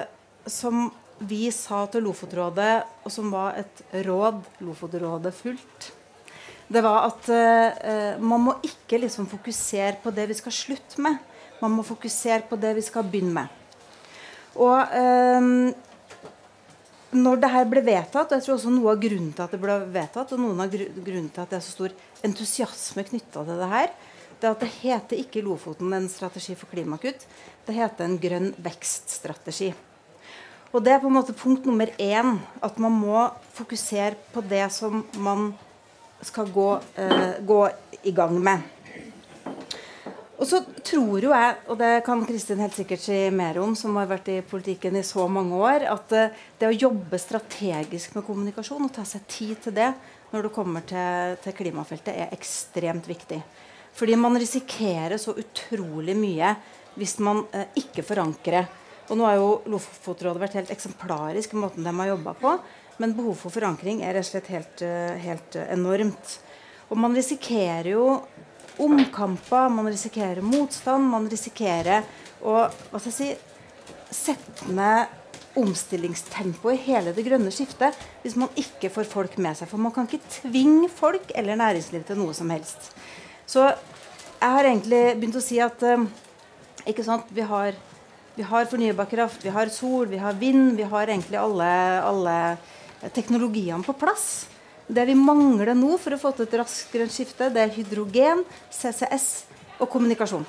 Speaker 5: som vi sa til Lofotrådet, og som var et råd Lofotrådet fulgt, det var at uh, man må ikke liksom fokusere på det vi skal slutte med. Man må fokusere på det vi skal begynne med. Og um, når det her ble vedtatt, og jeg tror også noe av grunnen til at det ble vedtatt, og noen av grunnen til at det er så stor entusiasme knyttet til det her, det er at det heter ikke Lofoten en strategi for klimakutt, det heter en grønn vekststrategi. Og det er på en måte punkt nummer én, at man må fokusere på det som man skal gå, eh, gå i gang med. Og så tror jo jeg, og det kan Kristin helt sikkert si mer om, som har vært i politikken i så mange år, at eh, det å jobbe strategisk med kommunikasjon og ta seg tid til det når det kommer til, til klimafeltet er ekstremt viktig. Fordi man risikerer så utrolig mye hvis man eh, ikke forankrer. Og nå har jo Lofotrådet vært helt eksemplarisk i måten de har jobbet på, men behov for forankring er rett og slett helt, helt enormt. Og man risikerer jo omkamper, man risikerer motstand, man risikerer å hva skal jeg si, sette ned omstillingstempo i hele det grønne skiftet hvis man ikke får folk med seg. For man kan ikke tvinge folk eller næringsliv til noe som helst. Så jeg har egentlig begynt å si at ikke sant, vi har Vi har fornybar kraft, vi har sol, vi har vind, vi har egentlig alle, alle teknologiene på plass. Det vi mangler nå for å få til et raskt grønt skifte, det er hydrogen, C C S og kommunikasjon.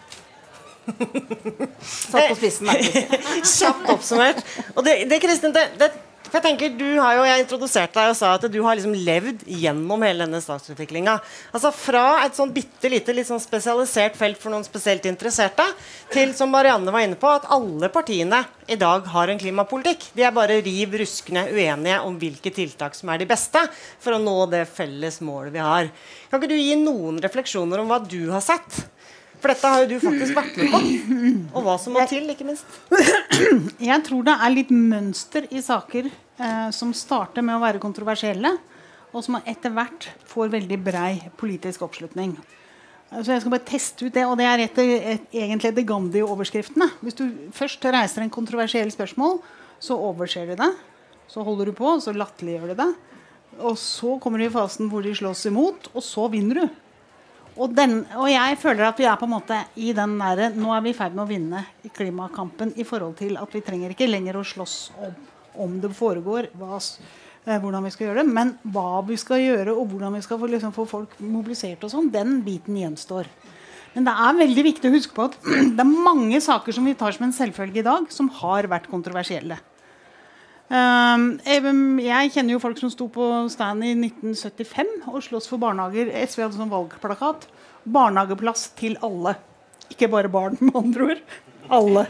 Speaker 5: Satt på spissen.
Speaker 1: Kjapt oppsummert. Og det, det Kristin, det, det, for jeg tenker, du har jo, jeg introduserte deg og sa at du har liksom levd gjennom hele denne statsutviklingen. Altså fra et sånn bittelite, litt sånn spesialisert felt for noen spesielt interesserte, til, som Marianne var inne på, at alle partiene i dag har en klimapolitikk. De er bare riv ruskende uenige om hvilke tiltak som er de beste for å nå det felles målet vi har. Kan ikke du gi noen refleksjoner om hva du har sett? For dette har jo du faktisk vært med på, og hva som må til, ikke minst.
Speaker 6: Jeg tror det er litt mønster i saker eh, som starter med å være kontroversielle, og som etter hvert får veldig brei politisk oppslutning. Så jeg skal bare teste ut det, og det er etter, et, egentlig etter Gandhi-overskriftene. Hvis du først reiser en kontroversiell spørsmål, så overser du det, så holder du på, så latterliggjør du det, og så kommer du i fasen hvor de slåss imot, og så vinner du. Og, den, og jeg føler at vi er på en måte i den der, nå er vi i ferd med å vinne i klimakampen i forhold til at vi trenger ikke lenger å slåss om, om det foregår, hva, eh, hvordan vi skal gjøre det, men hva vi skal gjøre og hvordan vi skal få, liksom, få folk mobilisert og sånn, den biten gjenstår. Men det er veldig viktig å huske på at det er mange saker som vi tar som en selvfølge i dag, som har vært kontroversielle. Um, jeg kjenner jo folk som sto på stand i nitten syttifem og slåss for barnehager. S V hadde sånn valgplakat. Barnehageplass til alle. Ikke bare barn, med andre ord. Alle.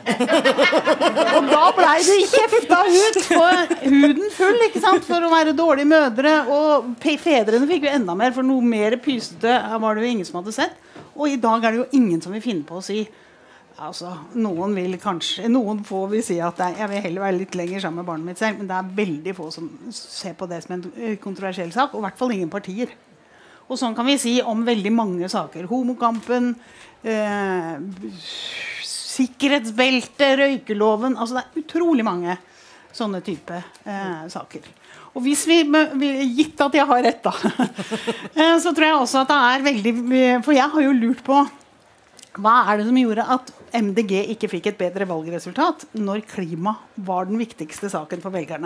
Speaker 6: Og da ble det kjefta ut for huden full, ikke sant? For å være dårlige mødre. Og fedrene fikk jo enda mer, for noe mer pysete var det jo ingen som hadde sett. Og i dag er det jo ingen som vil finne på å si altså, noen vil kanskje, noen få vil si at jeg vil heller være litt lenger sammen med barnet mitt selv, men det er veldig få som ser på det som en kontroversiell sak, og i hvert fall ingen partier. Og sånn kan vi si om veldig mange saker. Homokampen, eh, sikkerhetsbelte, røykeloven, altså det er utrolig mange sånne type eh, saker. Og hvis vi, gitt at jeg har rett da, eh, så tror jeg også at det er veldig, for jeg har jo lurt på hva er det som gjorde at M D G ikke fikk et bedre valgresultat når klima var den viktigste saken for velgerne?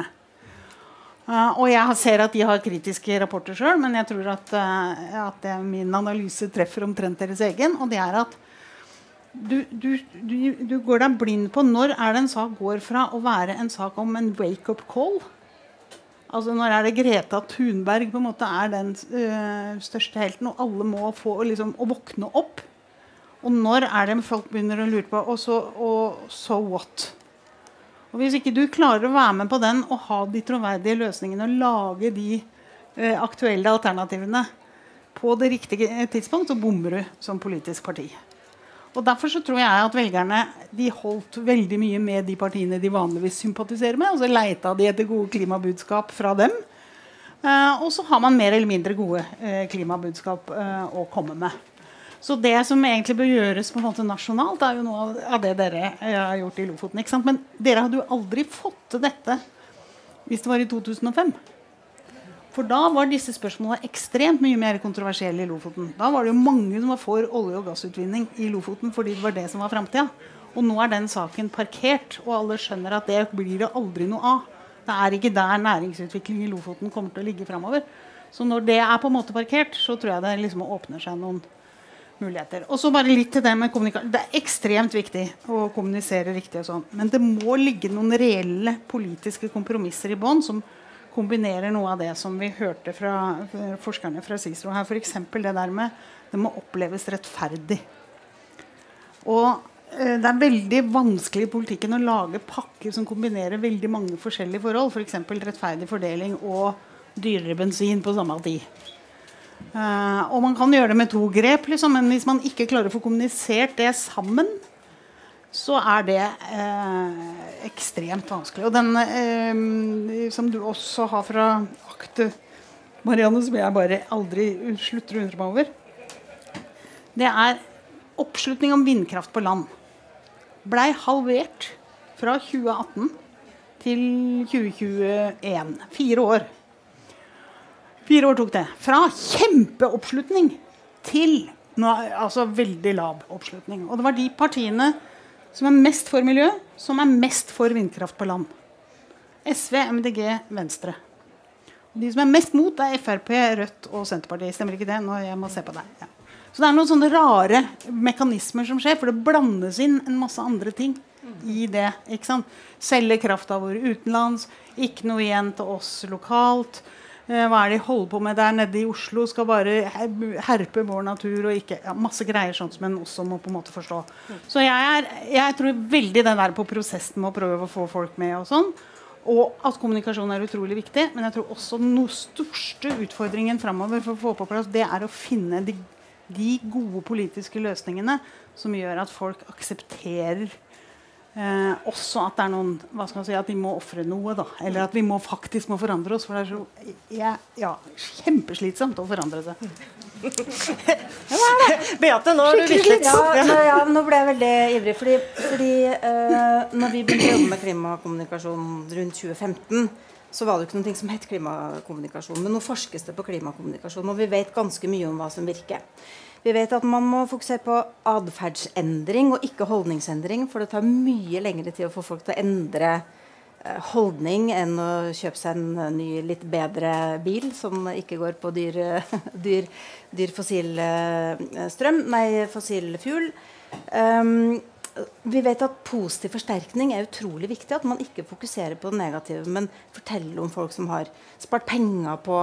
Speaker 6: Uh, og jeg ser at de har kritiske rapporter selv, men jeg tror at, uh, at min analyse treffer omtrent deres egen, og det er at du, du, du, du går deg blind på når er det en sak går fra å være en sak om en wake-up call. Altså når er det Greta Thunberg på en måte er den uh, største helten, og alle må få liksom, å våkne opp. Og når er det folk begynner å lure på, og så, og so what? Og hvis ikke du klarer å være med på den, og ha de troverdige løsningene, og lage de eh, aktuelle alternativene på det riktige tidspunkt, så bommer du som politisk parti. Og derfor så tror jeg at velgerne, de holdt veldig mye med de partiene de vanligvis sympatiserer med, og så leita de etter gode klimabudskap fra dem. Eh, og så har man mer eller mindre gode eh, klimabudskap eh, å komme med. Så det som egentlig bør gjøres på en måte nasjonalt, er jo noe av det dere har gjort i Lofoten. Ikke sant? Men dere hadde jo aldri fått til dette hvis det var i to tusen og fem. For da var disse spørsmålene ekstremt mye mer kontroversielle i Lofoten. Da var det jo mange som var for olje- og gassutvinning i Lofoten, fordi det var det som var fremtiden. Og nå er den saken parkert, og alle skjønner at det blir det aldri noe av. Det er ikke der næringsutvikling i Lofoten kommer til å ligge fremover. Så når det er på en måte parkert, så tror jeg det liksom åpner seg noen muligheter. Og så bare litt til det med kommunikasjon. Det er ekstremt viktig å kommunisere riktig og sånn. Men det må ligge noen reelle politiske kompromisser i bånd som kombinerer noe av det som vi hørte fra forskerne fra CICERO her. For eksempel det der med det må oppleves rettferdig. Og eh, det er veldig vanskelig i politikken å lage pakker som kombinerer veldig mange forskjellige forhold. For eksempel rettferdig fordeling og dyrere bensin på samme tid. Uh, og man kan gjøre det med to grep, liksom, men hvis man ikke klarer å få kommunisert det sammen, så er det uh, ekstremt vanskelig. Og den uh, som du også har fra akte, Marianne, som jeg bare aldri slutter å undre meg over, det er oppslutning om vindkraft på land. Blei halvert fra tjue atten til tjue tjueen. Fire år. Fire år tok det. Fra kjempeoppslutning til nå, altså veldig lav oppslutning. Og det var de partiene som er mest for miljø, som er mest for vindkraft på land. S V, M D G, Venstre. Og de som er mest mot er F R P, Rødt og Senterpartiet. Stemmer ikke det? Nå jeg må se på det. Ja. Så det er noen sånne rare mekanismer som skjer, for det blandes inn en masse andre ting i det. Ikke sant? Selge krafta vår utenlands, ikke noe igjen til oss lokalt. Hva er det de holder på med der nede i Oslo? Skal bare herpe vår natur og ikke ja, masse greier sånn som en også må på en måte forstå. Så jeg, er, jeg tror veldig den der på prosessen med å prøve å få folk med og sånn. Og at kommunikasjon er utrolig viktig. Men jeg tror også den største utfordringen fremover for å få på plass, det er å finne de, de gode politiske løsningene som gjør at folk aksepterer Eh, også at det er noen, hva skal man si, at de må offre noe da, eller at vi må faktisk må forandre oss, for det er så ja, ja, kjempeslitsomt å forandre seg. Hva er det?
Speaker 1: Beate, nå er du virkelig
Speaker 5: ja, nå, ja, nå ble jeg veldig ivrig, fordi, fordi eh, når vi begynte å jobbe med klimakommunikasjon rundt tjue femten, så var det ikke noe som het klimakommunikasjon, men nå forskes det på klimakommunikasjon, og vi vet ganske mye om hva som virker. Vi vet at man må fokusere på adferdsendring og ikke holdningsendring, for det tar mye lengre tid å få folk til å endre eh, holdning enn å kjøpe seg en ny, litt bedre bil som ikke går på dyr, dyr, dyr fossil eh, strøm, nei, fossil fuel. Um, vi vet at positiv forsterkning er utrolig viktig, at man ikke fokuserer på det negative, men forteller om folk som har spart penger på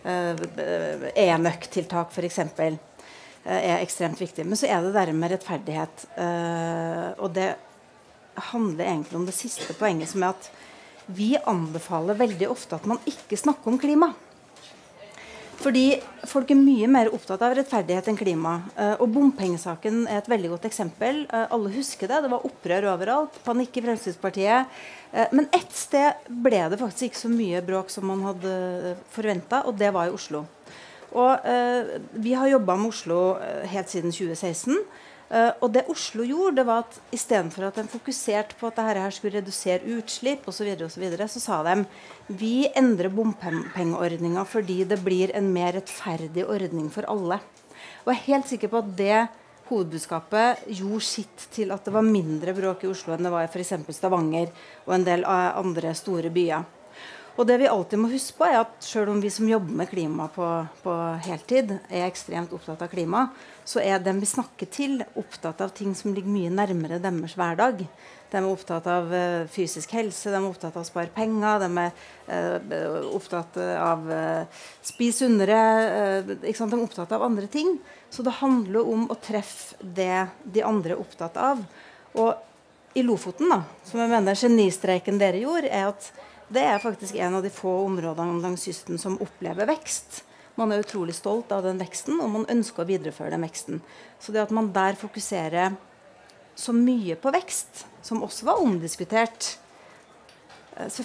Speaker 5: eh, e-møkk-tiltak for eksempel. Er ekstremt viktig. Men så er det der med rettferdighet. Uh, og det handler egentlig om det siste poenget, som er at vi anbefaler veldig ofte at man ikke snakker om klima. Fordi folk er mye mer opptatt av rettferdighet enn klima. Uh, og bompengesaken er et veldig godt eksempel. Uh, alle husker det. Det var opprør overalt. Panikk i Fremskrittspartiet. Uh, men ett sted ble det faktisk ikke så mye bråk som man hadde forventet, og det var i Oslo. Og eh, vi har jobbet med Oslo eh, helt siden tjue seksten, eh, og det Oslo gjorde, det var at i stedet for at de fokuserte på at dette her skulle redusere utslipp og så videre, og så videre, så sa de vi endrer bompengeordningen fordi det blir en mer rettferdig ordning for alle. Og jeg er helt sikker på at det hovedbudskapet gjorde sitt til at det var mindre bråk i Oslo enn det var i for eksempel Stavanger og en del andre store byer. Og det vi alltid må huske på er at selv om vi som jobber med klima på, på heltid er ekstremt opptatt av klima, så er dem vi snakker til opptatt av ting som ligger mye nærmere deres hverdag. De er opptatt av uh, fysisk helse, de er opptatt av å spare penger, de er uh, opptatt av uh, spise sunnere, uh, ikke sant? De er opptatt av andre ting. Så det handler om å treffe det de andre er opptatt av. Og i Lofoten, da, som jeg mener genistreiken dere gjorde, er at det er faktisk en av de få områdene langs kysten som opplever vekst. Man er utrolig stolt av den veksten, og man ønsker å videreføre den veksten. Så det at man der fokuserer så mye på vekst, som også var omdiskutert,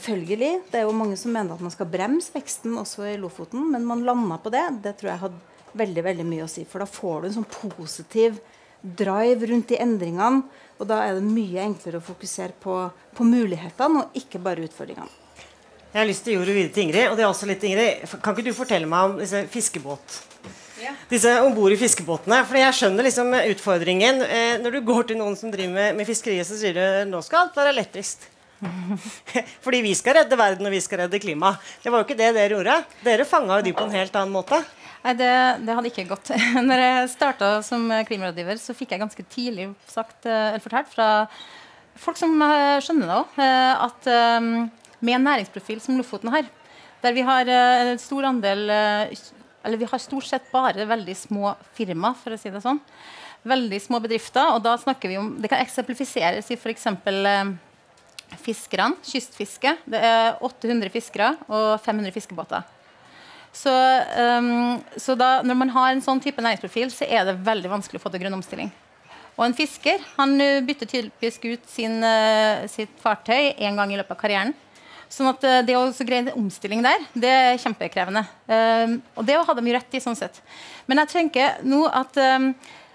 Speaker 5: selvfølgelig, det er jo mange som mener at man skal bremse veksten også i Lofoten, men man landet på det. Det tror jeg hadde veldig, veldig mye å si. For da får du en sånn positiv drive rundt de endringene, og da er det mye enklere å fokusere på, på mulighetene, og ikke bare utfordringene.
Speaker 1: Jeg har lyst til å gjøre videre til Ingrid, og det er også litt Ingrid. Kan ikke du fortelle meg om disse fiskebåt? Ja. Disse ombord i fiskebåtene, for jeg skjønner liksom utfordringen. Eh, når du går til noen som driver med, med fiskeriet, så sier du, nå skal alt være lettest. Fordi vi skal redde verden, og vi skal redde klima. Det var jo ikke det dere gjorde. Dere fanget jo de på en helt annen måte.
Speaker 4: Nei, det, det hadde ikke gått. Når jeg startet som klimarådgiver, så fikk jeg ganske tidlig sagt, eller fortalt fra folk som skjønner det også, at med en næringsprofil som Lofoten har, der vi har en stor andel, eller vi har stort sett bare veldig små firma, for å si det sånn, veldig små bedrifter, og da snakker vi om, det kan eksemplifiseres i for eksempel fiskerne, kystfiske. Det er åtte hundre fiskere og fem hundre fiskebåter. Så, um, så da, når man har en sånn type næringsprofil, så er det veldig vanskelig å få til grønn omstilling. Og en fisker, han bytter typisk ut sin, uh, sitt fartøy en gang i løpet av karrieren. Sånn at uh, det å greie omstilling der, det er kjempekrevende. Um, og det hadde de jo rett i, sånn sett. Men jeg tenker nå at um,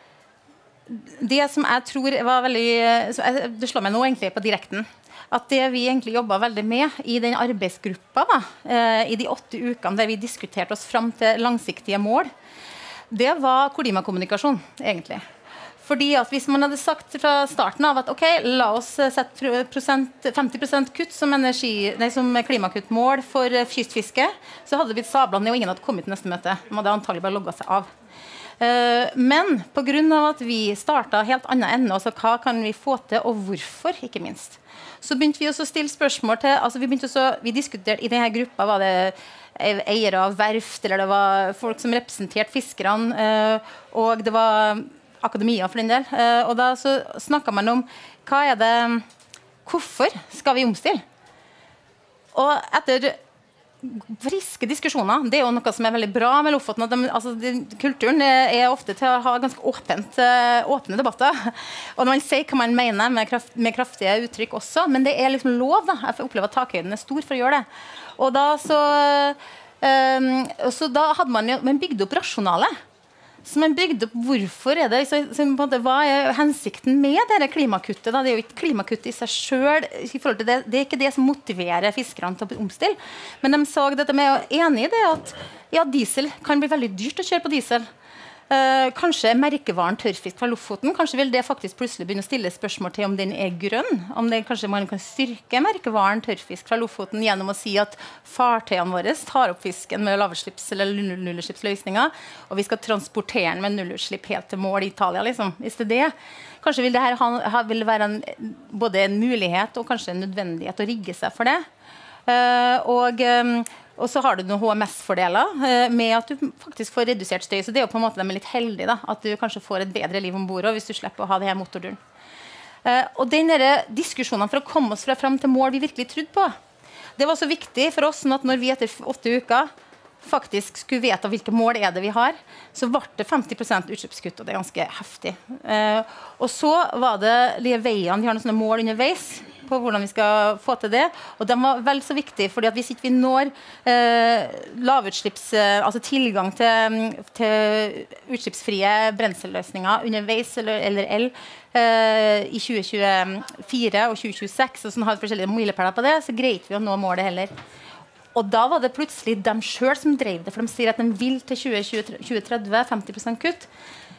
Speaker 4: det som jeg tror var veldig, så jeg, det slår meg nå egentlig på direkten, at det vi egentlig jobbet veldig med i den arbeidsgruppa da, eh, i de åtte ukene der vi diskuterte oss frem til langsiktige mål, det var klimakommunikasjon, egentlig. Fordi at hvis man hadde sagt fra starten av at ok, la oss sette prosent, femti prosent kutt som, energi, nei, som klimakuttmål for kystfiske, så hadde det blitt sablene og ingen hadde kommet til neste møte. De hadde antagelig bare logget seg av. Uh, men på grunn av at vi startet helt annet ende, altså hva kan vi få til og hvorfor, ikke minst, så begynte vi også å stille spørsmål til, altså vi begynte også, vi diskuterte i denne gruppa, var det eiere av verft, eller det var folk som representerte fiskerne, uh, og det var akademia for den del, uh, og da så snakket man om, hva er det, hvorfor skal vi omstille? Og etter friske diskusjoner, det er jo noe som er veldig bra med Lofoten, at de, altså, de, kulturen er ofte til å ha ganske åpent, uh, åpne debatter, og når man sier hva man mener med, kraft, med kraftige uttrykk også, men det er liksom lov da, jeg opplever at takhøyden er stor for å gjøre det, og da så, um, så da hadde man jo, man bygde opp rasjonale, så man bygde opp hvorfor er det, så, så, hva er hensikten med dette klimakuttet da? Det er jo ikke klimakutt i seg selv, i forhold til det, det er ikke det som motiverer fiskerne til å omstille, men de så dette med å enig i det at ja, diesel kan bli veldig dyrt å kjøre på diesel. Uh, kanskje merkevaren tørrfisk fra Lofoten, kanskje vil det faktisk plutselig begynne å stille spørsmål til om den er grønn, om det kanskje man kan styrke merkevaren tørrfisk fra Lofoten gjennom å si at fartøyene våre tar opp fisken med lavutslips- eller nullutslippsløsninger, og vi skal transportere den med nullutslipp helt til mål i Italia, liksom. Hvis det er det, kanskje vil det her ha, ha, vil være en, både en mulighet og kanskje en nødvendighet å rigge seg for det. Uh, og... Um, Og så har du noen H M S-fordeler eh, med at du faktisk får redusert støy. Så det er jo på en måte de er litt heldige da, at du kanskje får et bedre liv ombord hvis du slipper å ha det her motorduren. Eh, og den der diskusjonen for å komme oss fra frem til mål vi virkelig trodde på, det var så viktig for oss sånn at når vi etter åtte uker faktisk skulle vite hvilke mål er det vi har, så ble det femti prosent utslippskutt, og det er ganske heftig. Eh, og så var det de veiene, vi har noen sånne mål underveis, på hvordan vi skal få til det, og de var vel så viktige, fordi at hvis ikke vi når eh, lavutslipps, eh, altså tilgang til, til utslippsfrie brenselløsninger underveis, eller, eller el, eh, i tjue tjuefire og tjue tjueseks, og sånn har vi forskjellige milepæler på det, så greit vi å nå målet heller. Og da var det plutselig dem selv som drev det, for de sier at de vil til tjue tretti, femti prosent kutt.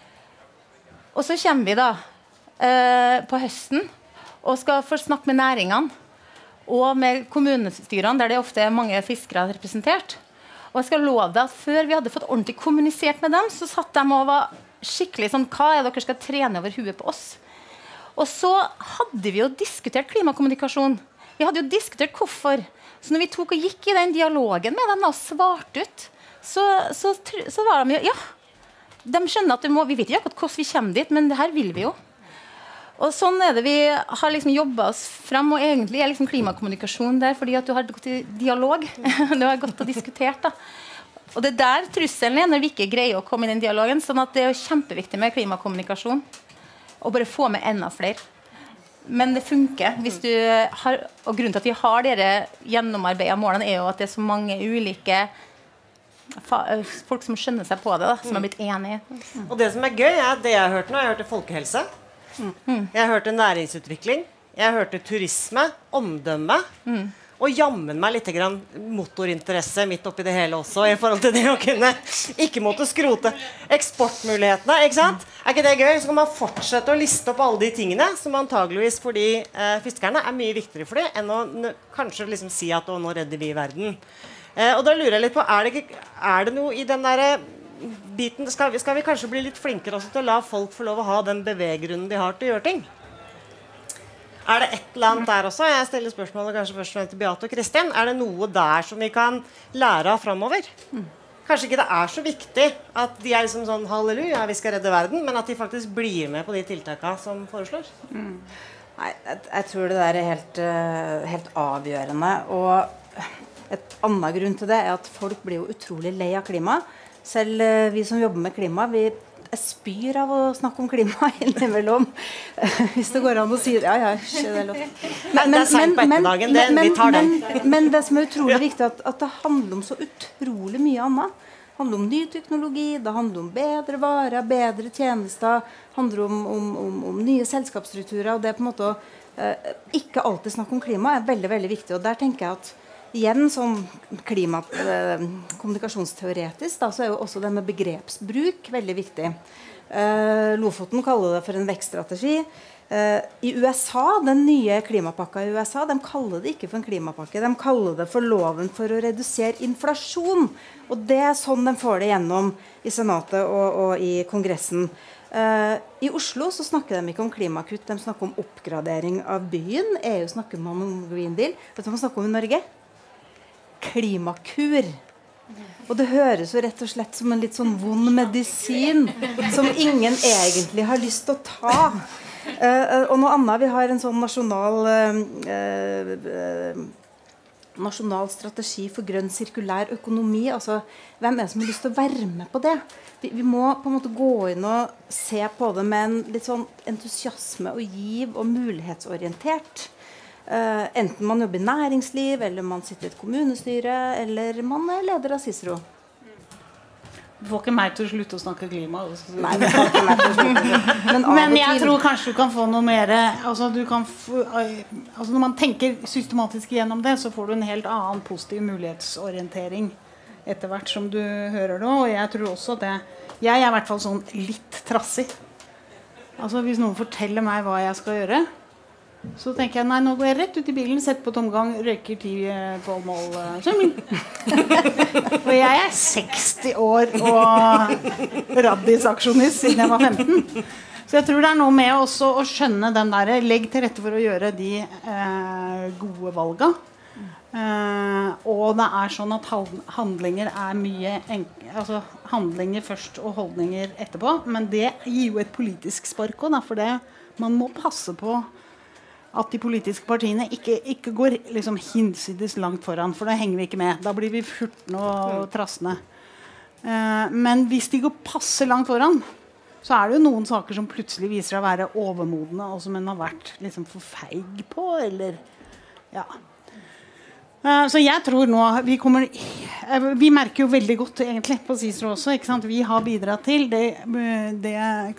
Speaker 4: Og så kommer vi da eh, på høsten, og skal få snakke med næringene og med kommunestyrene, der det ofte er mange fiskere representert. Og jeg skal love deg at før vi hadde fått ordentlig kommunisert med dem, så satt de og var skikkelig sånn, hva er det dere skal trene over huet på oss? Og så hadde vi jo diskutert klimakommunikasjon. Vi hadde jo diskutert hvorfor. Så når vi tok og gikk i den dialogen med dem og svarte ut, så, så, så var de jo, ja, de skjønner at det må, vi vet ikke akkurat hvordan vi kommer dit, men det her vil vi jo. Og sånn er det vi har liksom jobbet oss frem, og egentlig er liksom klimakommunikasjon der, fordi at du har gått i dialog, du har gått og diskutert da. Og det der trusselen er når vi ikke greier å komme inn i den dialogen, sånn at det er kjempeviktig med klimakommunikasjon, og bare få med enda flere. Men det funker, hvis du har, og grunnen til at vi har dere gjennomarbeidet målene er jo at det er så mange ulike fa folk som skjønner seg på det, da, som har blitt enige.
Speaker 1: Og det som er gøy, er det jeg hørte nå. Jeg hørte folkehelse. Jeg hørte næringsutvikling. Jeg hørte turisme, omdømme. Og jammen meg litt grann motorinteresse midt oppi det hele også, i forhold til det å kunne ikke måtte skrote eksportmulighetene, ikke sant? Er ikke det gøy? Så kan man fortsette å liste opp alle de tingene som antageligvis for de eh, fiskerne er mye viktigere for dem, enn å kanskje liksom si at å, nå redder vi verden. Eh, og da lurer jeg litt på, er det, ikke, er det noe i den der biten, skal vi, skal vi kanskje bli litt flinkere også til å la folk få lov å ha den beveggrunnen de har til å gjøre ting? Er det et eller annet der også? Jeg stiller spørsmålet kanskje først og fremst til Beate og Kristin. Er det noe der som vi kan lære av fremover? Kanskje ikke det er så viktig at de er liksom sånn halleluja, vi skal redde verden, men at de faktisk blir med på de tiltakene som foreslås?
Speaker 5: Mm. Nei, jeg, jeg tror det der er helt, uh, helt avgjørende. Og et annet grunn til det er at folk blir jo utrolig lei av klima. Selv uh, vi som jobber med klima, vi jeg spyr av å snakke om klima innimellom. Hvis det går an å si det. Ja, ja, det er lov.
Speaker 1: Men, det er sent på etterdagen, det, vi tar den.
Speaker 5: Men, men det som er utrolig viktig, er at, at det handler om så utrolig mye annet. Det handler om ny teknologi, det handler om bedre varer, bedre tjenester, det handler om, om, om, om nye selskapsstrukturer, og det er på en måte å eh, ikke alltid snakke om klima er veldig, veldig viktig. Og der tenker jeg at igjen som klima, eh, kommunikasjonsteoretisk, da, så er jo også det med begrepsbruk veldig viktig. Eh, Lofoten kaller det for en vekststrategi. Eh, I U S A, den nye klimapakka i U S A, de kaller det ikke for en klimapakke, de kaller det for loven for å redusere inflasjon. Og det er sånn de får det gjennom i Senatet og, og i Kongressen. Uh, I Oslo så snakker de ikke om klimakutt, de snakker om oppgradering av byen. E U snakker man om Green Deal. Vet du hva man snakker om i Norge? Klimakur. Og det høres jo rett og slett som en litt sånn vond medisin som ingen egentlig har lyst til å ta. Uh, og noe annet, vi har en sånn nasjonal uh, uh, nasjonal strategi for grønn sirkulær økonomi. Altså, hvem er det som har lyst til å være med på det? Vi, vi må på en måte gå inn og se på det med en litt sånn entusiasme og giv og mulighetsorientert. Uh, enten man jobber i næringsliv, eller man sitter i et kommunestyre, eller man er leder av Cicero.
Speaker 6: Du får ikke meg til å slutte å snakke klima.
Speaker 5: Nei, det får ikke meg til å slutte. Men,
Speaker 6: Men jeg tror kanskje du kan få noe mer altså, du kan få, altså når man tenker systematisk gjennom det, så får du en helt annen positiv mulighetsorientering etter hvert som du hører det. Og jeg tror også at det, jeg er i hvert fall sånn litt trassig. Altså hvis noen forteller meg hva jeg skal gjøre, så tenker jeg, nei, nå går jeg rett ut i bilen, setter på tomgang, røyker ti tolv mål sømming. Og jeg er seksti år og raddisaksjonist siden jeg var femten. Så jeg tror det er noe med også å skjønne den der, legg til rette for å gjøre de eh, gode valga. Eh, og det er sånn at handlinger er mye enkle, altså handlinger først og holdninger etterpå, men det gir jo et politisk spark også, da, for det, man må passe på at de politiske partiene ikke, ikke går liksom hinsides langt foran, for da henger vi ikke med. Da blir vi furtne og trassende. Eh, men hvis de går passe langt foran, så er det jo noen saker som plutselig viser seg å være overmodne, og som en har vært liksom for feig på, eller ja. Eh, så jeg tror nå, vi kommer, eh, vi merker jo veldig godt egentlig på Cicero også, ikke sant? Vi har bidratt til det, det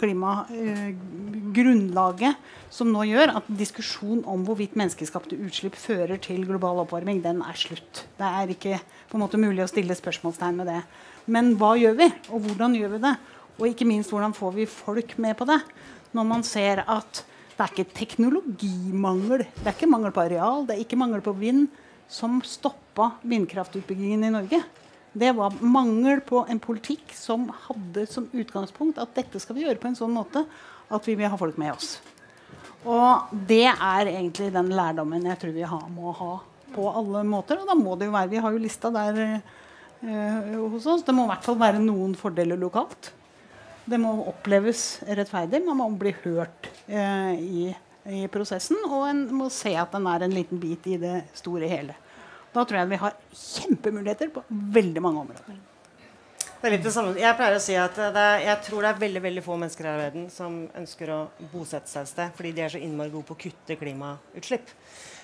Speaker 6: klimagrunnlaget eh, som nå gjør at diskusjon om hvorvidt menneskeskapte utslipp fører til global oppvarming, den er slutt. Det er ikke på en måte mulig å stille spørsmålstegn med det. Men hva gjør vi? Og hvordan gjør vi det? Og ikke minst, hvordan får vi folk med på det? Når man ser at det er ikke teknologimangel, det er ikke mangel på areal, det er ikke mangel på vind, som stoppet vindkraftutbyggingen i Norge. Det var mangel på en politikk som hadde som utgangspunkt at dette skal vi gjøre på en sånn måte at vi vil ha folk med oss. Og det er egentlig den lærdommen jeg tror vi ha, må ha på alle måter. Og da må det jo være, vi har jo lista der eh, hos oss, det må i hvert fall være noen fordeler lokalt. Det må oppleves rettferdig, man må bli hørt eh, i, i prosessen, og en må se at den er en liten bit i det store hele. Da tror jeg vi har kjempemuligheter på veldig mange områder.
Speaker 1: Det er litt det samme. Jeg pleier å si at det er, jeg tror det er veldig, veldig få mennesker her i verden som ønsker å bosette seg et sted, fordi de er så innmari gode på å kutte klimautslipp.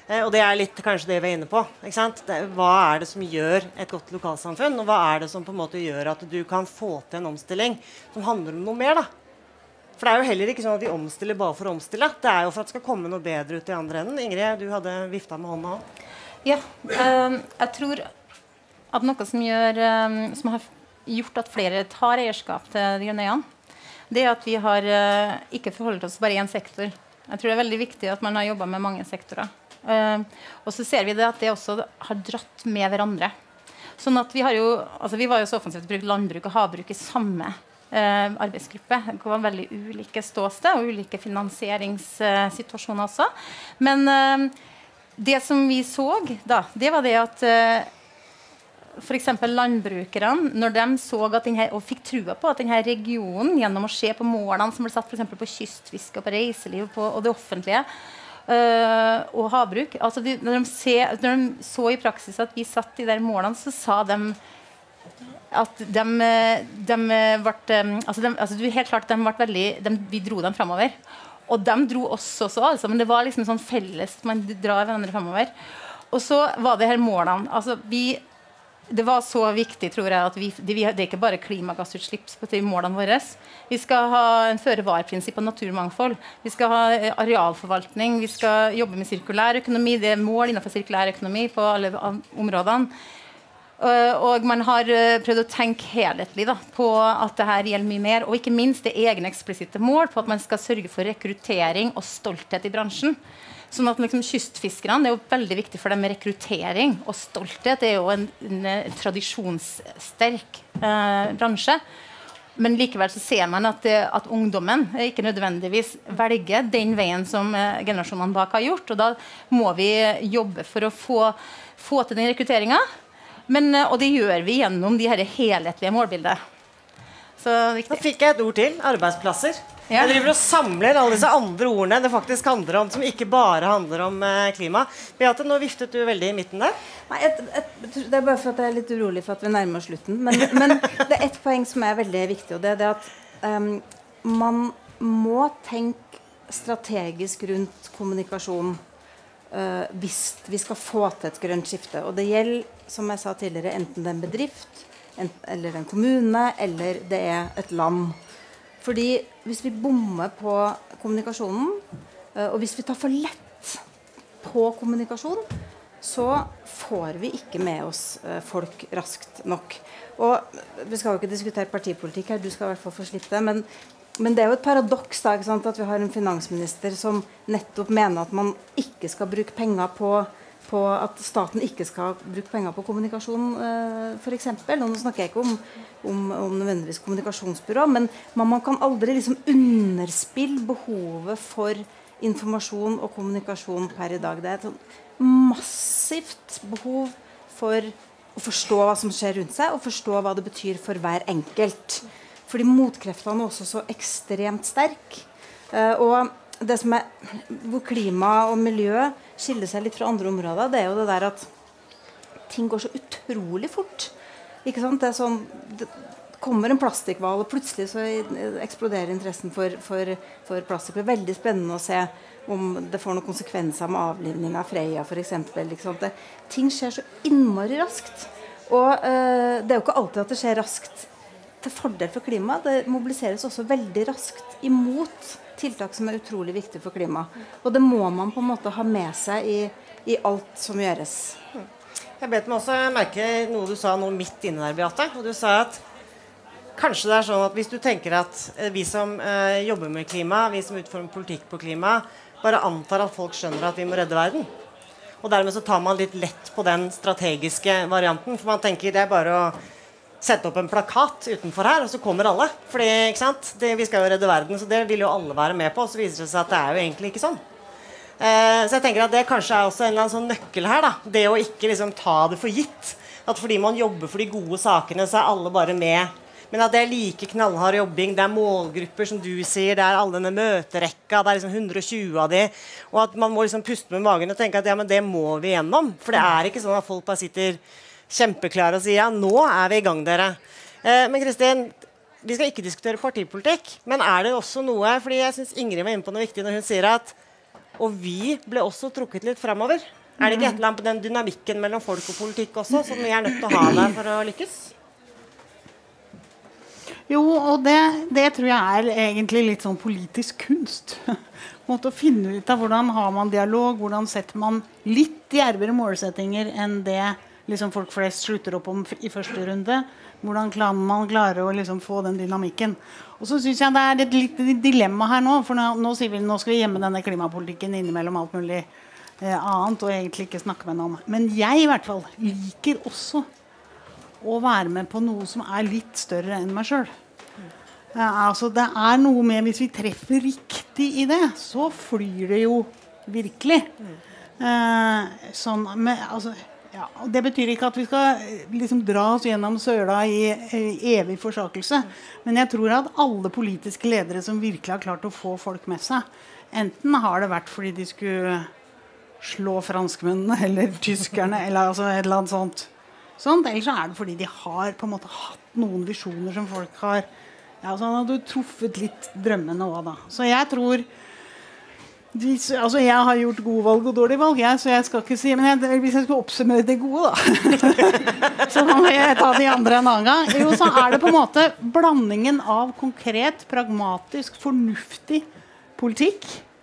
Speaker 1: Eh, og det er litt kanskje det vi er inne på. Ikke sant? Det, hva er det som gjør et godt lokalsamfunn, og hva er det som på en måte gjør at du kan få til en omstilling som handler om noe mer, da? For det er jo heller ikke sånn at vi omstiller bare for å omstille. Det er jo for at det skal komme noe bedre ut i andre enden. Ingrid, du hadde vifta med hånda også.
Speaker 4: Ja, um, jeg tror at noe som, gjør, um, som har gjort at flere tar eierskap til de grønne øyene, det er at vi har uh, ikke forholdt oss bare i en sektor. Jeg tror det er veldig viktig at man har jobbet med mange sektorer. Uh, og så ser vi det at det også har dratt med hverandre. Sånn at vi har jo, altså vi var jo så offensivt brukt landbruk og havbruk i samme Uh, arbeidsgruppe. Det var veldig ulike ståsted og ulike finansieringssituasjoner uh, også. Men uh, det som vi så da, det var det at uh, for eksempel landbrukerne, når de så at denne, og fikk trua på at denne regionen, gjennom å se på målene som ble satt for eksempel på kystfiske og på reiseliv på, og det offentlige, uh, og havbruk, altså de, når, de se, når de så i praksis at vi satt i de målene, så sa de at de, de ble altså, de, altså helt klart de ble veldig de, vi dro dem fremover, og de dro oss også altså, men det var liksom sånn felles man drar hverandre fremover. Og så var det her målene altså, vi, det var så viktig tror jeg at vi, det, det er ikke bare klimagassutslipp på de målene våre. Vi skal ha en føre-var-prinsipp av naturmangfold, vi skal ha arealforvaltning, vi skal jobbe med sirkulær økonomi, det er mål innenfor sirkulær økonomi på alle områdene. Uh, og man har uh, prøvd å tenke helhetlig da, på at det her gjelder mye mer, og ikke minst det egne eksplisitte mål på at man skal sørge for rekruttering og stolthet i bransjen. Sånn at liksom, kystfiskerne, det er jo veldig viktig for dem med rekruttering, og stolthet er jo en, en, en tradisjonssterk uh, bransje. Men likevel så ser man at, at ungdommen ikke nødvendigvis velger den veien som uh, generasjonene bak har gjort, og da må vi jobbe for å få, få til den rekrutteringen. Men, og det gjør vi gjennom de her helhetlige målbildet. Så viktig.
Speaker 1: Da fikk jeg et ord til, arbeidsplasser.
Speaker 4: Ja.
Speaker 1: Jeg driver og samler alle disse andre ordene det faktisk handler om, som ikke bare handler om eh, klima. Beate, nå viftet du veldig i midten der.
Speaker 5: Nei, et, et, det er bare for at jeg er litt urolig for at vi nærmer oss slutten. Men, men det er et poeng som er veldig viktig, og det er det at um, man må tenke strategisk rundt kommunikasjon Uh, hvis vi skal få til et grønt skifte. Og det gjelder, som jeg sa tidligere, enten det er en bedrift, en, eller en kommune, eller det er et land. Fordi hvis vi bommer på kommunikasjonen, uh, og hvis vi tar for lett på kommunikasjon, så får vi ikke med oss uh, folk raskt nok. Og vi skal jo ikke diskutere partipolitikk her, du skal i hvert fall få slippe det, men Men det er jo et paradoks da, ikke sant, at vi har en finansminister som nettopp mener at man ikke skal bruke penger på, på at staten ikke skal bruke penger på kommunikasjon, eh, for eksempel. Og nå snakker jeg ikke om, om, om nødvendigvis kommunikasjonsbyrå, men man, man kan aldri liksom underspille behovet for informasjon og kommunikasjon per i dag. Det er et sånn massivt behov for å forstå hva som skjer rundt seg, og forstå hva det betyr for hver enkelt. Fordi motkreftene er også så ekstremt sterke. Uh, og det som er, hvor klima og miljø skiller seg litt fra andre områder, det er jo det der at ting går så utrolig fort. Ikke sant? Det er sånn, det kommer en plastikkval, og plutselig så eksploderer interessen for, for, for plastikk. Det er veldig spennende å se om det får noen konsekvenser med avlivning av Freia, for eksempel. Ikke sant? Det, ting skjer så innmari raskt. Og uh, det er jo ikke alltid at det skjer raskt til fordel for klima. Det mobiliseres også veldig raskt imot tiltak som er utrolig viktige for klima. Og det må man på en måte ha med seg i, i alt som gjøres.
Speaker 1: Jeg bet meg også merke noe du sa nå midt inne der, Beate. Og du sa at kanskje det er sånn at hvis du tenker at vi som eh, jobber med klima, vi som utformer politikk på klima, bare antar at folk skjønner at vi må redde verden. Og dermed så tar man litt lett på den strategiske varianten, for man tenker det er bare å sette opp en plakat utenfor her, og så kommer alle. Fordi, ikke sant? Det, vi skal jo redde verden, så det vil jo alle være med på, og så viser det seg at det er jo egentlig ikke sånn. Eh, så jeg tenker at det kanskje er også en eller annen sånn nøkkel her, da. Det å ikke liksom ta det for gitt. At fordi man jobber for de gode sakene, så er alle bare med. Men at det er like knallhard jobbing, det er målgrupper, som du sier, det er alle denne møterekka, det er liksom hundre og tjue av de, og at man må liksom puste med magen og tenke at ja, men det må vi gjennom. For det er ikke sånn at folk bare sitter kjempeklare og sier ja, nå er vi i gang dere. Eh, men Kristin, vi skal ikke diskutere partipolitikk, men er det også noe, fordi jeg synes Ingrid var inne på noe viktig når hun sier at og vi ble også trukket litt fremover. Er det ikke et eller annet på den dynamikken mellom folk og politikk også, som vi er nødt til å ha der for å lykkes?
Speaker 6: Jo, og det, det tror jeg er egentlig litt sånn politisk kunst. Måte å finne ut av hvordan har man dialog, hvordan setter man litt djervere målsettinger enn det liksom folk flest slutter opp om i første runde. Hvordan kan man klare å liksom få den dynamikken. Og så synes jeg det er et litt dilemma her nå, for nå, nå sier vi nå skal vi gjemme denne klimapolitikken innimellom alt mulig eh, annet, og egentlig ikke snakke med noe om. Men jeg i hvert fall liker også å være med på noe som er litt større enn meg selv. Ja, altså det er noe med, hvis vi treffer riktig i det, så flyr det jo virkelig. Eh, sånn, med, altså, ja, det betyr ikke at vi skal liksom dra oss gjennom søla i, i evig forsakelse. Men jeg tror at alle politiske ledere som virkelig har klart å få folk med seg, enten har det vært fordi de skulle slå franskmennene eller tyskerne, eller altså et eller annet sånt. Sånt, eller så er det fordi de har på en måte hatt noen visjoner som folk har, ja, sånn at du truffet litt drømmene også da. Så jeg tror de, altså jeg har gjort gode valg og dårlige valg, jeg, så jeg skal ikke si, men jeg, hvis jeg skulle oppsummere det gode da, så må jeg ta de andre en annen gang. Jo, så er det på en måte blandingen av konkret, pragmatisk, fornuftig politikk,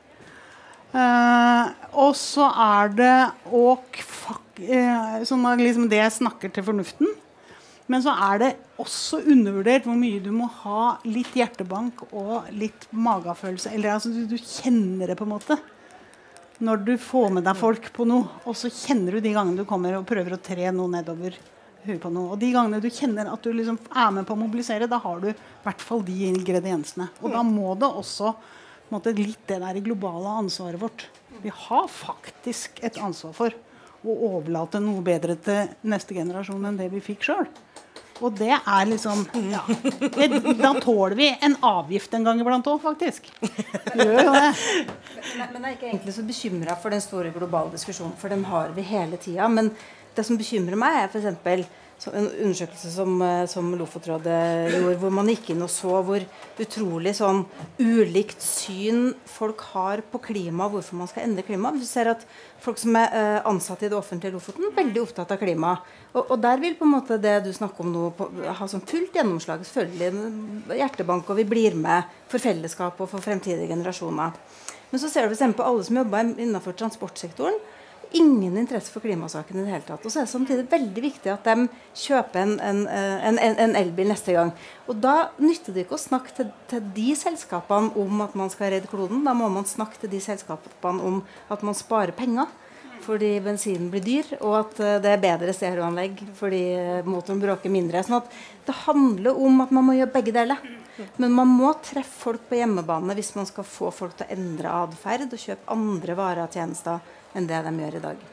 Speaker 6: uh, og så er det og fuck, uh, sånn at liksom det snakker til fornuften, men så er det også undervurdert hvor mye du må ha litt hjertebank og litt magefølelse, eller altså du, du kjenner det på en måte når du får med deg folk på noe, og så kjenner du de gangene du kommer og prøver å tre noe nedover huet på noe, og de gangene du kjenner at du liksom er med på å mobilisere, da har du i hvert fall de ingrediensene, og da må det også måtte, litt det der globale ansvaret vårt. Vi har faktisk et ansvar for å overlate noe bedre til neste generasjon enn det vi fikk selv. Og det er liksom, ja, det, da tåler vi en avgift en gang iblant også, faktisk. Vi gjør jo det.
Speaker 5: Men, men jeg er ikke egentlig så bekymret for den store globale diskusjonen, for den har vi hele tiden. Men det som bekymrer meg er for eksempel en undersøkelse som, som Lofotrådet gjorde, hvor man gikk inn og så hvor utrolig sånn ulikt syn folk har på klima, hvorfor man skal endre klima. Vi ser at folk som er uh, ansatt i det offentlige Lofoten er veldig opptatt av klima. Og, og der vil på en måte det du snakker om nå på, ha sånn fullt gjennomslag, selvfølgelig hjertebank, og vi blir med for fellesskap og for fremtidige generasjoner. Men så ser du for eksempel på alle som jobber innenfor transportsektoren, ingen interesse for klimasaken i det hele tatt. Og så er det samtidig veldig viktig at de kjøper en, en, en, en elbil neste gang. Og da nytter det ikke å snakke til, til de selskapene om at man skal redde kloden. Da må man snakke til de selskapene om at man sparer penger fordi bensinen blir dyr, og at det er bedre stereoanlegg fordi motoren bråker mindre. Sånn at det handler om at man må gjøre begge deler. Men man må treffe folk på hjemmebane hvis man skal få folk til å endre adferd og kjøpe andre varer og tjenester enn det de gjør i dag.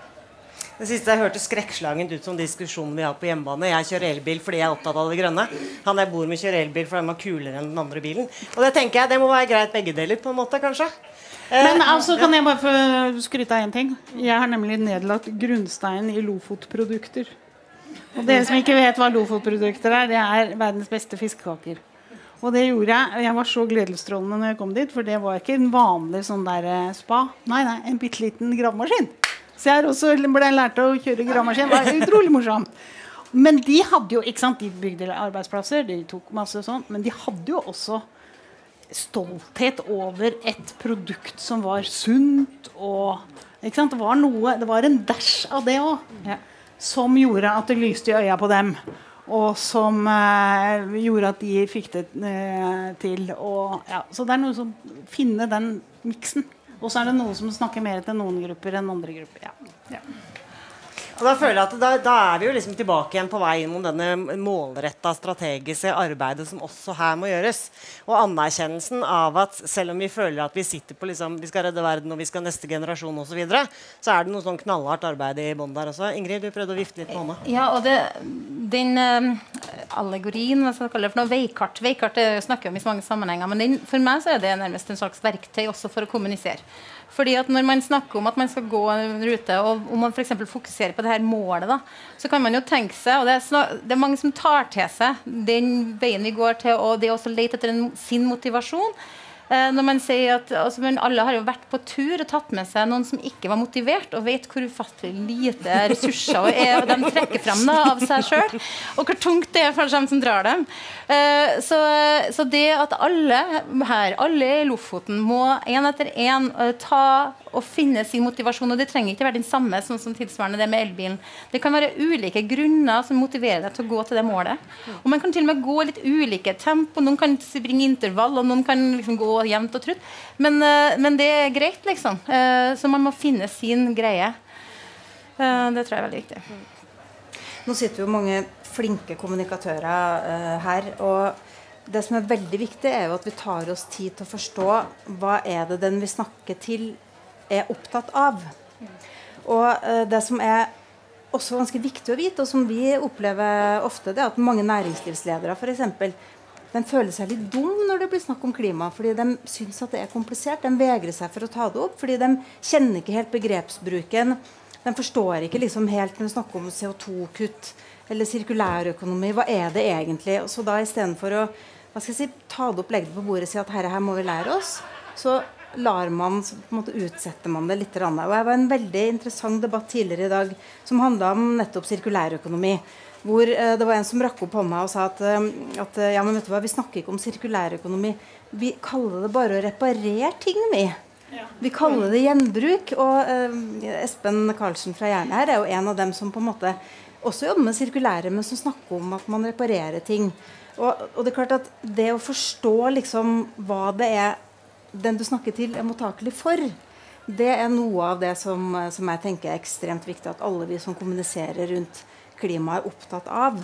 Speaker 1: Det siste jeg hørte skrekkslagent ut som diskusjonen vi har på hjemmebane. Jeg kjører elbil fordi jeg er opptatt av det grønne. Han jeg bor med kjører elbil fordi han er kulere enn den andre bilen. Og det tenker jeg, det må være greit begge deler på en måte, kanskje.
Speaker 6: Men altså, kan jeg bare få skryte av en ting? Jeg har nemlig nedlagt grunnsteinen i Lofotprodukter. Og dere som ikke vet hva Lofotprodukter er, det er verdens beste fiskekaker. Og det gjorde jeg. Jeg var så gledesstrålende når jeg kom dit, for det var ikke en vanlig sånn der spa. Nei, nei, en bitteliten gravemaskin. Så jeg også ble lært å kjøre gravemaskin. Det var utrolig morsomt. Men de hadde jo, ikke sant, de bygde arbeidsplasser, de tok masse sånt, men de hadde jo også stolthet over et produkt som var sunt, og ikke sant, det var noe, det var en dash av det også, ja, som gjorde at det lyste i øya på dem. Og som eh, gjorde at de fikk det eh, til og, ja, så det er noe som finner den miksen, og så er det noe som snakker mer til noen grupper enn andre grupper, ja. Ja.
Speaker 1: Og da føler jeg at da, da er vi jo liksom tilbake igjen på vei inn mot denne målretta strategiske arbeidet som også her må gjøres, og anerkjennelsen av at selv om vi føler at vi sitter på liksom, vi skal redde verden og vi skal neste generasjon og så videre, så er det noe sånn knallhardt arbeid i bånd der også. Ingrid, du prøvde å vifte litt på hånda.
Speaker 4: Ja, og det, den um, allegorien, hva skal jeg kalle det for noe, veikart, veikart det snakker vi om i mange sammenhenger, men den, for meg så er det nærmest en slags verktøy også for å kommunisere. Fordi at når man snakker om at man skal gå en rute, og om man for eksempel fokuserer på det her målet, da, så kan man jo tenke seg, og det er, snak, det er mange som tar til seg den veien vi går til, og det er også lete etter en, sin motivasjon. Eh, når man sier at altså, men alle har jo vært på tur og tatt med seg noen som ikke var motivert, og vet hvor ufattelig lite ressurser er, og de trekker frem da, av seg selv, og hvor tungt det er for dem som drar dem. Eh, så, så det at alle her, alle i Lofoten, må en etter en uh, ta og finne sin motivasjon, og det trenger ikke være den samme sånn som tilsvarende det med elbilen. Det kan være ulike grunner som motiverer deg til å gå til det målet. Og man kan til og med gå litt ulike tempo, noen kan springe intervall, og noen kan liksom gå jevnt og trutt. Men, uh, men det er greit, liksom. Uh, så man må finne sin greie. Uh, det tror jeg er veldig viktig.
Speaker 5: Nå sitter jo mange flinke kommunikatører uh, her, og det som er veldig viktig er jo at vi tar oss tid til å forstå hva er det den vi snakker til er opptatt av. Og uh, det som er også ganske viktig å vite, og som vi opplever ofte, det er at mange næringslivsledere for eksempel, de føler seg litt dum når det blir snakk om klima, fordi de synes at det er komplisert, de vegrer seg for å ta det opp, fordi de kjenner ikke helt begrepsbruken, de forstår ikke liksom helt når de snakker om C O to kutt eller sirkulærøkonomi, hva er det egentlig? Og så da i stedet for å hva skal jeg si, ta det opp, legge det på bordet og si at her, her må vi lære oss, så lar man, så på en måte utsetter man det litt. Og jeg var en veldig interessant debatt tidligere i dag som handlet om nettopp sirkulærøkonomi, hvor eh, det var en som rakk opp hånda og sa at, at ja, men vet du hva, vi snakker ikke om sirkulærøkonomi, vi kaller det bare å reparere ting vi. Ja. Vi kaller det gjenbruk, og eh, Espen Karlsen fra Jern her er jo en av dem som på en måte også jobber med sirkulære, men som snakker om at man reparerer ting. Og, og det er klart at det å forstå liksom hva det er den du snakker til er mottakelig for, det er noe av det som, som jeg tenker er ekstremt viktig at alle vi som kommuniserer rundt klima er opptatt av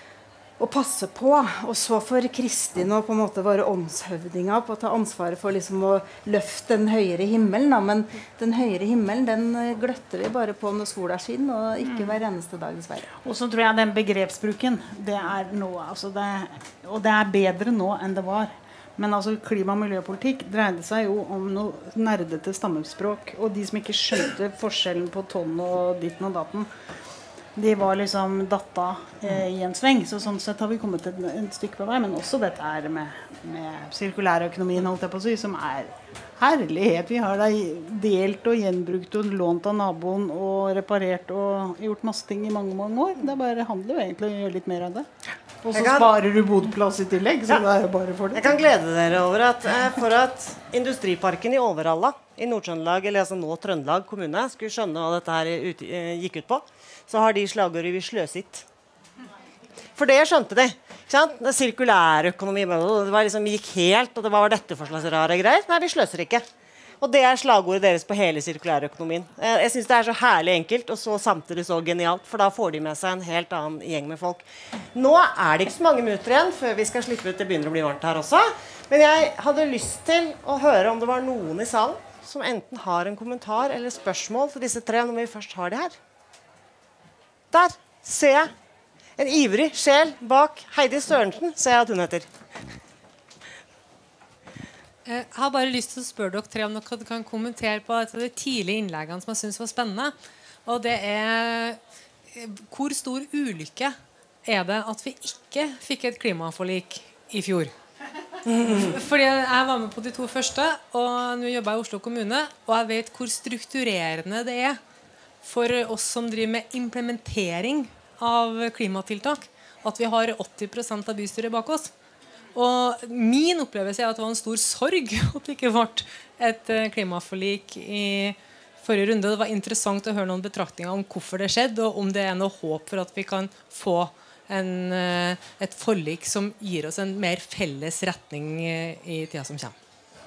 Speaker 5: å passe på. Og så for Kristin og på en måte våre åndshøvdinger på å ta ansvaret for liksom å løfte den høyere himmelen, da. Men den høyere himmelen den gløtter vi bare på når sola skinner, og ikke hver eneste dag dessverre.
Speaker 6: Og så tror jeg den begrepsbruken det er noe, altså det, og det er bedre nå enn det var. Men altså klima- og miljøpolitikk dreide seg jo om noe nerdete stammespråk, og de som ikke skjønte forskjellen på tonn og ditten og datten, de var liksom datta eh, i en sveng. Så sånn sett har vi kommet et, et stykke på vei, men også dette her med, med sirkulærøkonomien, holdt jeg på å si, som er herlighet. Vi har da delt og gjenbrukt og lånt av naboen og reparert og gjort masse ting i mange, mange år. Det bare handler jo egentlig om å gjøre litt mer av det. Og så kan, sparer du bodplass i tillegg, så ja, det er jo bare for det.
Speaker 1: Jeg kan glede dere over at eh, for at Industriparken i Overhalla i Nord-Trøndelag, eller altså nå Trøndelag kommune, skulle skjønne hva dette her ut, eh, gikk ut på, så har de slagordet vi sløsitt. For det skjønte de. Ikke sant? Det sirkulærøkonomi, det var liksom, gikk helt, og det var dette for slags rare greier. Nei, vi sløser ikke. Og det er slagordet deres på hele sirkulærøkonomien. Jeg synes det er så herlig enkelt, og så samtidig så genialt, for da får de med seg en helt annen gjeng med folk. Nå er det ikke så mange minutter igjen før vi skal slippe ut. Det begynner å bli varmt her også. Men jeg hadde lyst til å høre om det var noen i salen som enten har en kommentar eller spørsmål til disse tre når vi først har de her. Der ser jeg en ivrig sjel bak Heidi Sørensen, ser jeg at hun heter.
Speaker 7: Jeg har bare lyst til å spørre dere tre om dere kan kommentere på et av de tidlige innleggene som jeg synes var spennende. Og det er hvor stor ulykke er det at vi ikke fikk et klimaforlik i fjor? Fordi jeg var med på de to første, og nå jobber jeg i Oslo kommune, og jeg vet hvor strukturerende det er for oss som driver med implementering av klimatiltak, at vi har åtti prosent av bystyret bak oss. Og min opplevelse er at det var en stor sorg at det ikke ble et klimaforlik i forrige runde. Det var interessant å høre noen betraktninger om hvorfor det skjedde, og om det er noe håp for at vi kan få en, et forlik som gir oss en mer felles retning i tida som kommer.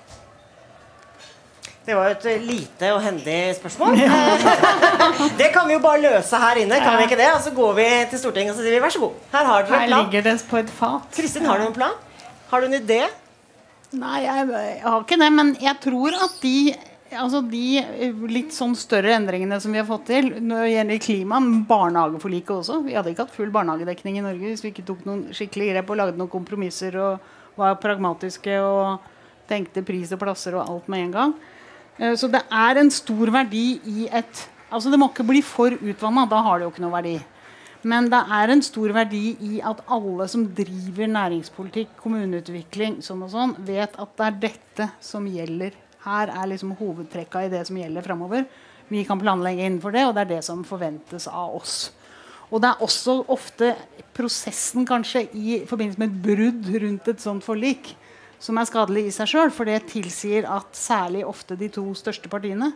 Speaker 1: Det var et lite og hendig spørsmål. Det kan vi jo bare løse her inne, kan vi ikke det? Og så går vi til Stortinget og så sier vi, vær så god. Her har dere en plan.
Speaker 6: Her ligger det på et fat.
Speaker 1: Kristin, har du en plan? Har du en idé?
Speaker 6: Nei, jeg, jeg har ikke det, men jeg tror at de, altså de litt sånn større endringene som vi har fått til, når det gjelder klima, barnehageforliket også, vi hadde ikke hatt full barnehagedekning i Norge hvis vi ikke tok noen skikkelig grep og lagde noen kompromisser og var pragmatiske og tenkte pris og plasser og alt med en gang. Så det er en stor verdi i et, altså det må ikke bli for utvannet, da har det jo ikke noe verdi. Men det er en stor verdi i at alle som driver næringspolitikk, kommuneutvikling, sånn og sånn, vet at det er dette som gjelder. Her er liksom hovedtrekka i det som gjelder fremover. Vi kan planlegge innenfor det, og det er det som forventes av oss. Og det er også ofte prosessen kanskje i forbindelse med et brudd rundt et sånt forlik som er skadelig i seg selv, for det tilsier at særlig ofte de to største partiene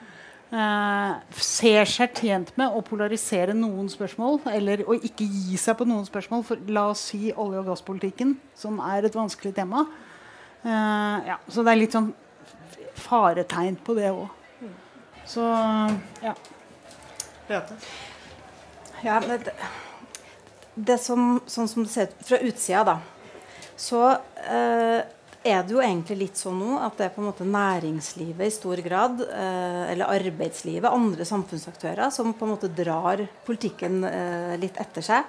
Speaker 6: eh, ser seg tjent med å polarisere noen spørsmål, eller å ikke gi seg på noen spørsmål, for la oss si olje- og gasspolitikken, som er et vanskelig tema. Eh, ja, så det er litt sånn faretegn på det også. Så, ja.
Speaker 1: Beate?
Speaker 5: Ja, men det, det som, sånn som det ser ut fra utsida da, så eh, er det jo egentlig litt sånn nå at det er på en måte næringslivet i stor grad, eh, eller arbeidslivet, andre samfunnsaktører, som på en måte drar politikken eh, litt etter seg.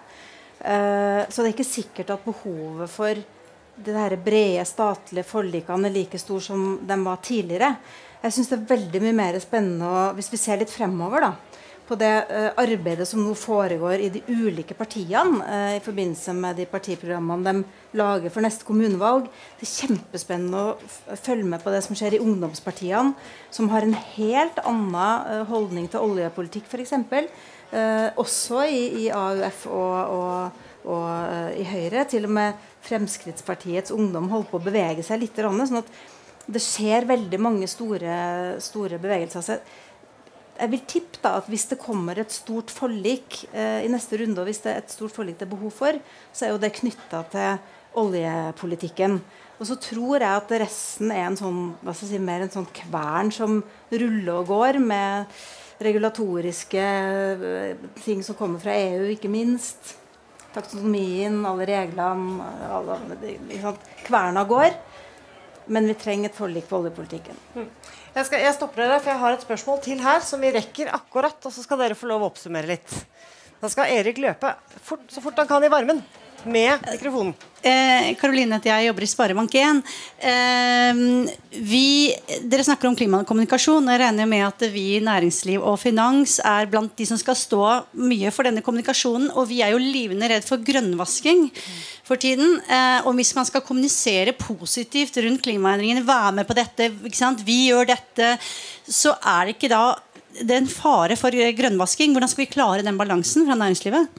Speaker 5: Eh, så det er ikke sikkert at behovet for det her brede statlige forlikene er like stor som de var tidligere. Jeg synes det er veldig mye mer spennende, og hvis vi ser litt fremover da, på det uh, arbeidet som nå foregår i de ulike partiene uh, i forbindelse med de partiprogrammene de lager for neste kommunevalg. Det er kjempespennende å f følge med på det som skjer i ungdomspartiene, som har en helt annen uh, holdning til oljepolitikk, for eksempel. Uh, også i, i A U F og, og, og uh, i Høyre. Til og med Fremskrittspartiets ungdom holder på å bevege seg litt, sånn at det skjer veldig mange store, store bevegelser. Så jeg vil tippe da at hvis det kommer et stort forlik eh, i neste runde, og hvis det er et stort forlik det er behov for, så er jo det knyttet til oljepolitikken. Og så tror jeg at resten er en sånn, hva skal jeg si, mer en sånn kvern som ruller og går med regulatoriske eh, ting som kommer fra E U, ikke minst. Taksonomien, alle reglene, alle, ikke sant? Kverna går, men vi trenger et forlik på oljepolitikken.
Speaker 1: Mm. Jeg, skal, jeg stopper dere, for jeg har et spørsmål til her som vi rekker akkurat, og så skal dere få lov å oppsummere litt. Da skal Erik løpe fort, så fort han kan i varmen med mikrofonen.
Speaker 8: Eh, Karoline heter jeg, jobber i Sparebank en. Eh, vi, dere snakker om klima og kommunikasjon, og jeg regner med at vi i næringsliv og finans er blant de som skal stå mye for denne kommunikasjonen, og vi er jo livende redd for grønnvasking for tiden. Eh, og hvis man skal kommunisere positivt rundt klimaendringene, være med på dette, ikke sant? Vi gjør dette, så er det ikke da det er en fare for grønnvasking. Hvordan skal vi klare den balansen fra næringslivet?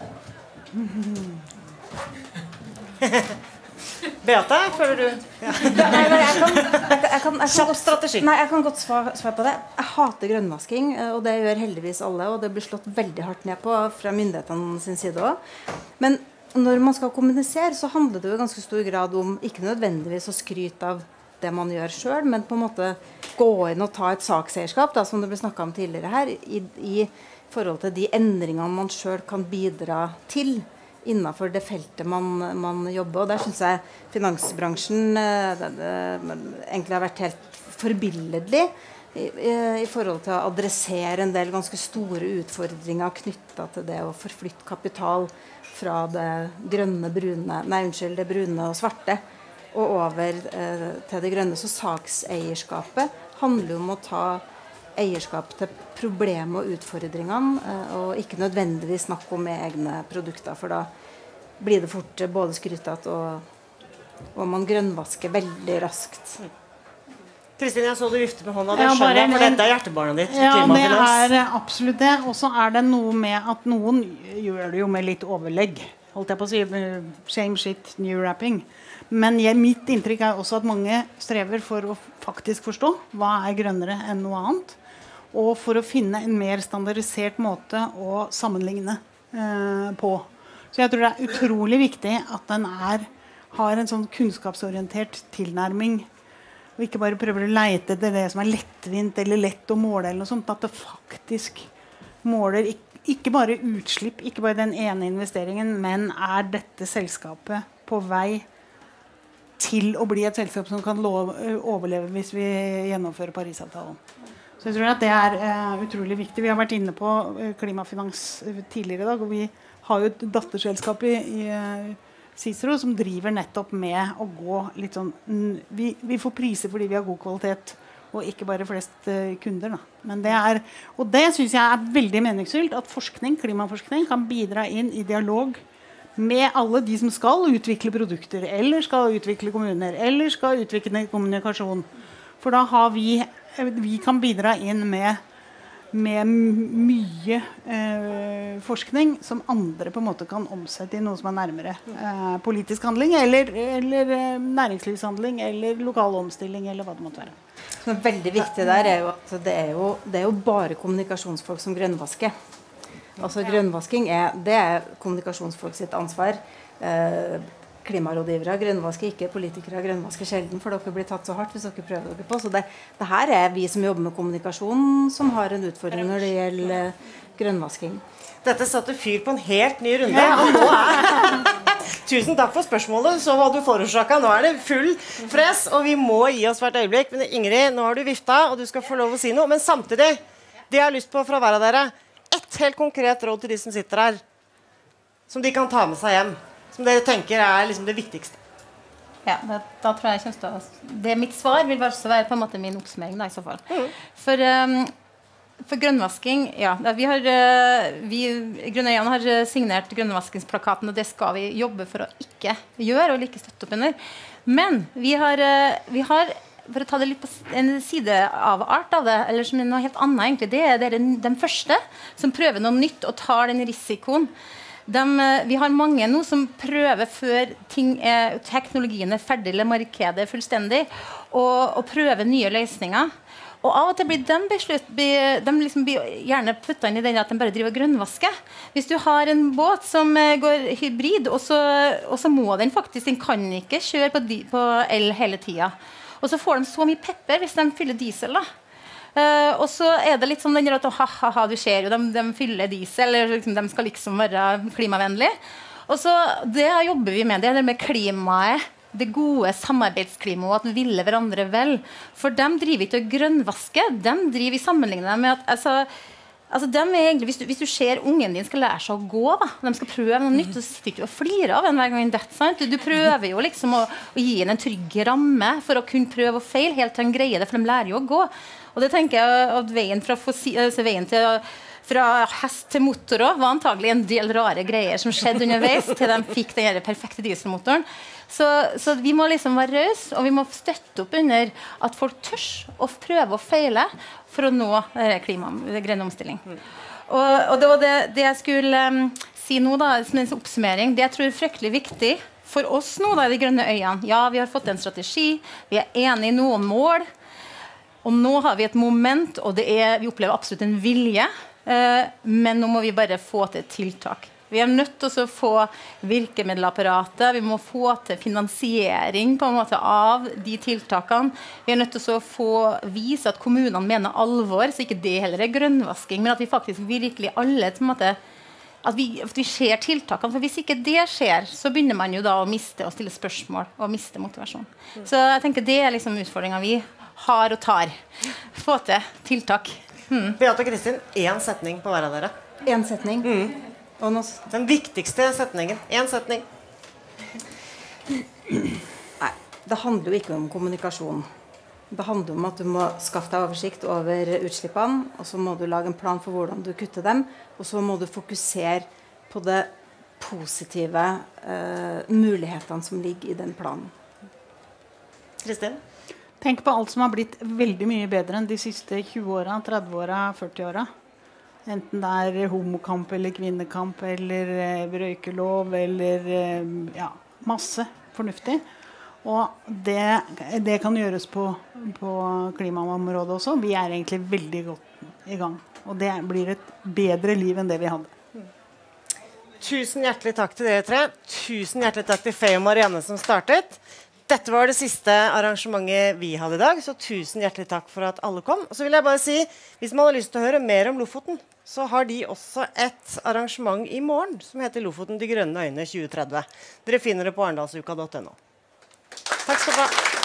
Speaker 1: Beate, føler du? Ja.
Speaker 5: Nei, nei, jeg kan, jeg, jeg kan, jeg kan
Speaker 1: Kjapp
Speaker 5: godt,
Speaker 1: strategi.
Speaker 5: Nei, jeg kan godt svare, svare på det. Jeg hater grønnvasking, og det gjør heldigvis alle, og det blir slått veldig hardt ned på fra myndighetene sin side også. Men når man skal kommunisere, så handler det jo i ganske stor grad om ikke nødvendigvis å skryte av det man gjør selv, men på en måte gå inn og ta et sakseierskap, da, som det ble snakket om tidligere her, i, i forhold til de endringene man selv kan bidra til innenfor det feltet man, man jobber. Og der synes jeg finansbransjen det, det, egentlig har vært helt forbilledlig i, i, i forhold til å adressere en del ganske store utfordringer knyttet til det å forflytte kapital fra det grønne, brune, nei, unnskyld, det brune og svarte, og over eh, til det grønne. Så sakseierskapet handler om å ta eierskap til problemet og utfordringene, eh, og ikke nødvendigvis snakke om egne produkter, for da blir det fort både skrytete og, og man grønnvasker veldig raskt.
Speaker 1: Kristine, jeg så du vifte med hånda. Det
Speaker 6: Ja,
Speaker 1: skjønner jeg,
Speaker 6: bare-
Speaker 1: for dette er hjertebarnet ditt.
Speaker 6: Ja, det
Speaker 1: klimafinans.
Speaker 6: er absolutt det. Og så er det noe med at noen gjør det jo med litt overlegg. Holdt jeg på å si, shame shit, new rapping. Men jeg, mitt inntrykk er også at mange strever for å faktisk forstå hva er grønnere enn noe annet. Og for å finne en mer standardisert måte å sammenligne eh, på. Så jeg tror det er utrolig viktig at den er, har en sånn kunnskapsorientert tilnærming. Og ikke bare prøver å leite etter det som er lettvint eller lett å måle, eller noe sånt, at det faktisk måler ikke, ikke bare utslipp, ikke bare den ene investeringen, men er dette selskapet på vei til å bli et selskap som kan lov, overleve hvis vi gjennomfører Paris-avtalen. Så jeg tror at det er uh, utrolig viktig. Vi har vært inne på uh, klimafinans uh, tidligere i dag, og vi har jo et datterselskap i, i uh, Cicero som driver nettopp med å gå litt sånn vi, vi får priser fordi vi har god kvalitet og ikke bare flest uh, kunder. Da. Men det er, og det synes jeg er veldig meningsfylt, at forskning, klimaforskning kan bidra inn i dialog med alle de som skal utvikle produkter, eller skal utvikle kommuner, eller skal utvikle kommunikasjon. For da har vi, vi kan bidra inn med med mye eh, forskning som andre på en måte kan omsette i noe som er nærmere eh, politisk handling, eller, eller eh, næringslivshandling, eller lokal omstilling, eller hva det måtte være.
Speaker 5: Som er veldig viktig der er jo at det er jo, det er jo bare kommunikasjonsfolk som grønnvasker. Altså grønnvasking er, det er kommunikasjonsfolk sitt ansvar. Eh, klimarådgivere grønnvasker ikke, politikere grønnvasker sjelden, for dere blir tatt så hardt hvis dere prøver dere på. Så det, det her er vi som jobber med kommunikasjon som har en utfordring når det gjelder grønnvasking.
Speaker 1: Dette satte fyr på en helt ny runde, og nå er tusen takk for spørsmålet, så hva du forårsaket. Nå er det full fres, og vi må gi oss hvert øyeblikk. Men Ingrid, nå har du vifta, og du skal få lov å si noe. Men samtidig, det jeg har lyst på fra hver av dere, ett helt konkret råd til de som sitter her, som de kan ta med seg hjem, som dere tenker er liksom det viktigste.
Speaker 4: Ja, da, da tror jeg jeg kommer til å... Det mitt svar vil også være på en måte min oppsummering da, i så fall. Mm. For, um, for grønnvasking, ja, da, vi har, uh, vi, Grønne Øyene har signert grønnvaskingsplakaten, og det skal vi jobbe for å ikke gjøre, og ikke støtte opp under. Men vi har, uh, vi har, for å ta det litt på en side av art av det, eller som er noe helt annet egentlig, det er dere, den første som prøver noe nytt og tar den risikoen. De, vi har mange nå som prøver før ting er, teknologien er ferdig eller markedet er fullstendig, og, og prøver nye løsninger. Og av og til blir de, beslut, blir, de liksom blir gjerne puttet inn i den at de bare driver grønnvasker. Hvis du har en båt som går hybrid, og så, og så må den faktisk, den kan ikke kjøre på, på el hele tiden. Og så får de så mye pepper hvis de fyller diesel da. Uh, og så er det litt sånn at ha, ha, ha, du ser jo, de, de fyller diesel, eller liksom, de skal liksom være klimavennlig. Og så det jobber vi med, det er med klimaet, det gode samarbeidsklimaet, og at vi ville hverandre vel. For de driver ikke å grønnvaske, de driver i sammenligning med at, altså, altså de er egentlig, hvis du, hvis du ser ungen din skal lære seg å gå, da, de skal prøve noe nytt, så sitter du og flirer av en hver gang det, sant? Du, du prøver jo liksom å, å gi en en trygg ramme for å kunne prøve å feile, helt til de greier det, for de lærer jo å gå. Og det tenker jeg at veien fra, fossil, altså veien til, fra hest til motor også, var antagelig en del rare greier som skjedde underveis til de fikk den perfekte dieselmotoren. Så, så vi må liksom være raus, og vi må støtte opp under at folk tørs å prøve å feile for å nå klima, grønn omstilling. Og, og det var det, det jeg skulle um, si nå da, som en oppsummering, det jeg tror er fryktelig viktig for oss nå da, i de grønne øyene. Ja, vi har fått en strategi, vi er enige i noen mål, og nå har vi et moment, og det er, vi opplever absolutt en vilje, eh, men nå må vi bare få til tiltak. Vi er nødt til å få virkemiddelapparatet, vi må få til finansiering på en måte av de tiltakene. Vi er nødt til å få vise at kommunene mener alvor, så ikke det heller er grønnvasking, men at vi faktisk virkelig alle på en måte, at vi, at vi ser tiltakene, for hvis ikke det skjer, så begynner man jo da å miste og stille spørsmål og miste motivasjon. Så jeg tenker det er liksom utfordringen vi har og tar. Få til tiltak. Mm.
Speaker 1: Beate og Kristin, én setning på hver av dere.
Speaker 5: En setning.
Speaker 1: Mm.
Speaker 5: Og nå...
Speaker 1: Den viktigste setningen. En setning.
Speaker 5: Nei, det handler jo ikke om kommunikasjon. Det handler om at du må skaffe deg oversikt over utslippene, og så må du lage en plan for hvordan du kutter dem, og så må du fokusere på det positive eh, mulighetene som ligger i den planen.
Speaker 1: Kristin?
Speaker 6: Tenk på alt som har blitt veldig mye bedre enn de siste tjue åra, tretti åra, førti åra. Enten det er homokamp eller kvinnekamp eller eh, røykelov eller eh, ja, masse fornuftig. Og det, det kan gjøres på, på klimaområdet også. Vi er egentlig veldig godt i gang. Og det blir et bedre liv enn det vi hadde.
Speaker 1: Tusen hjertelig takk til dere tre. Tusen hjertelig takk til Faye og Marianne som startet. Dette var det siste arrangementet vi hadde i dag, så tusen hjertelig takk for at alle kom. Og så vil jeg bare si, hvis man har lyst til å høre mer om Lofoten, så har de også et arrangement i morgen som heter Lofoten de grønne øyne tjue tretti. Dere finner det på arendalsuka punktum no. Takk skal du ha.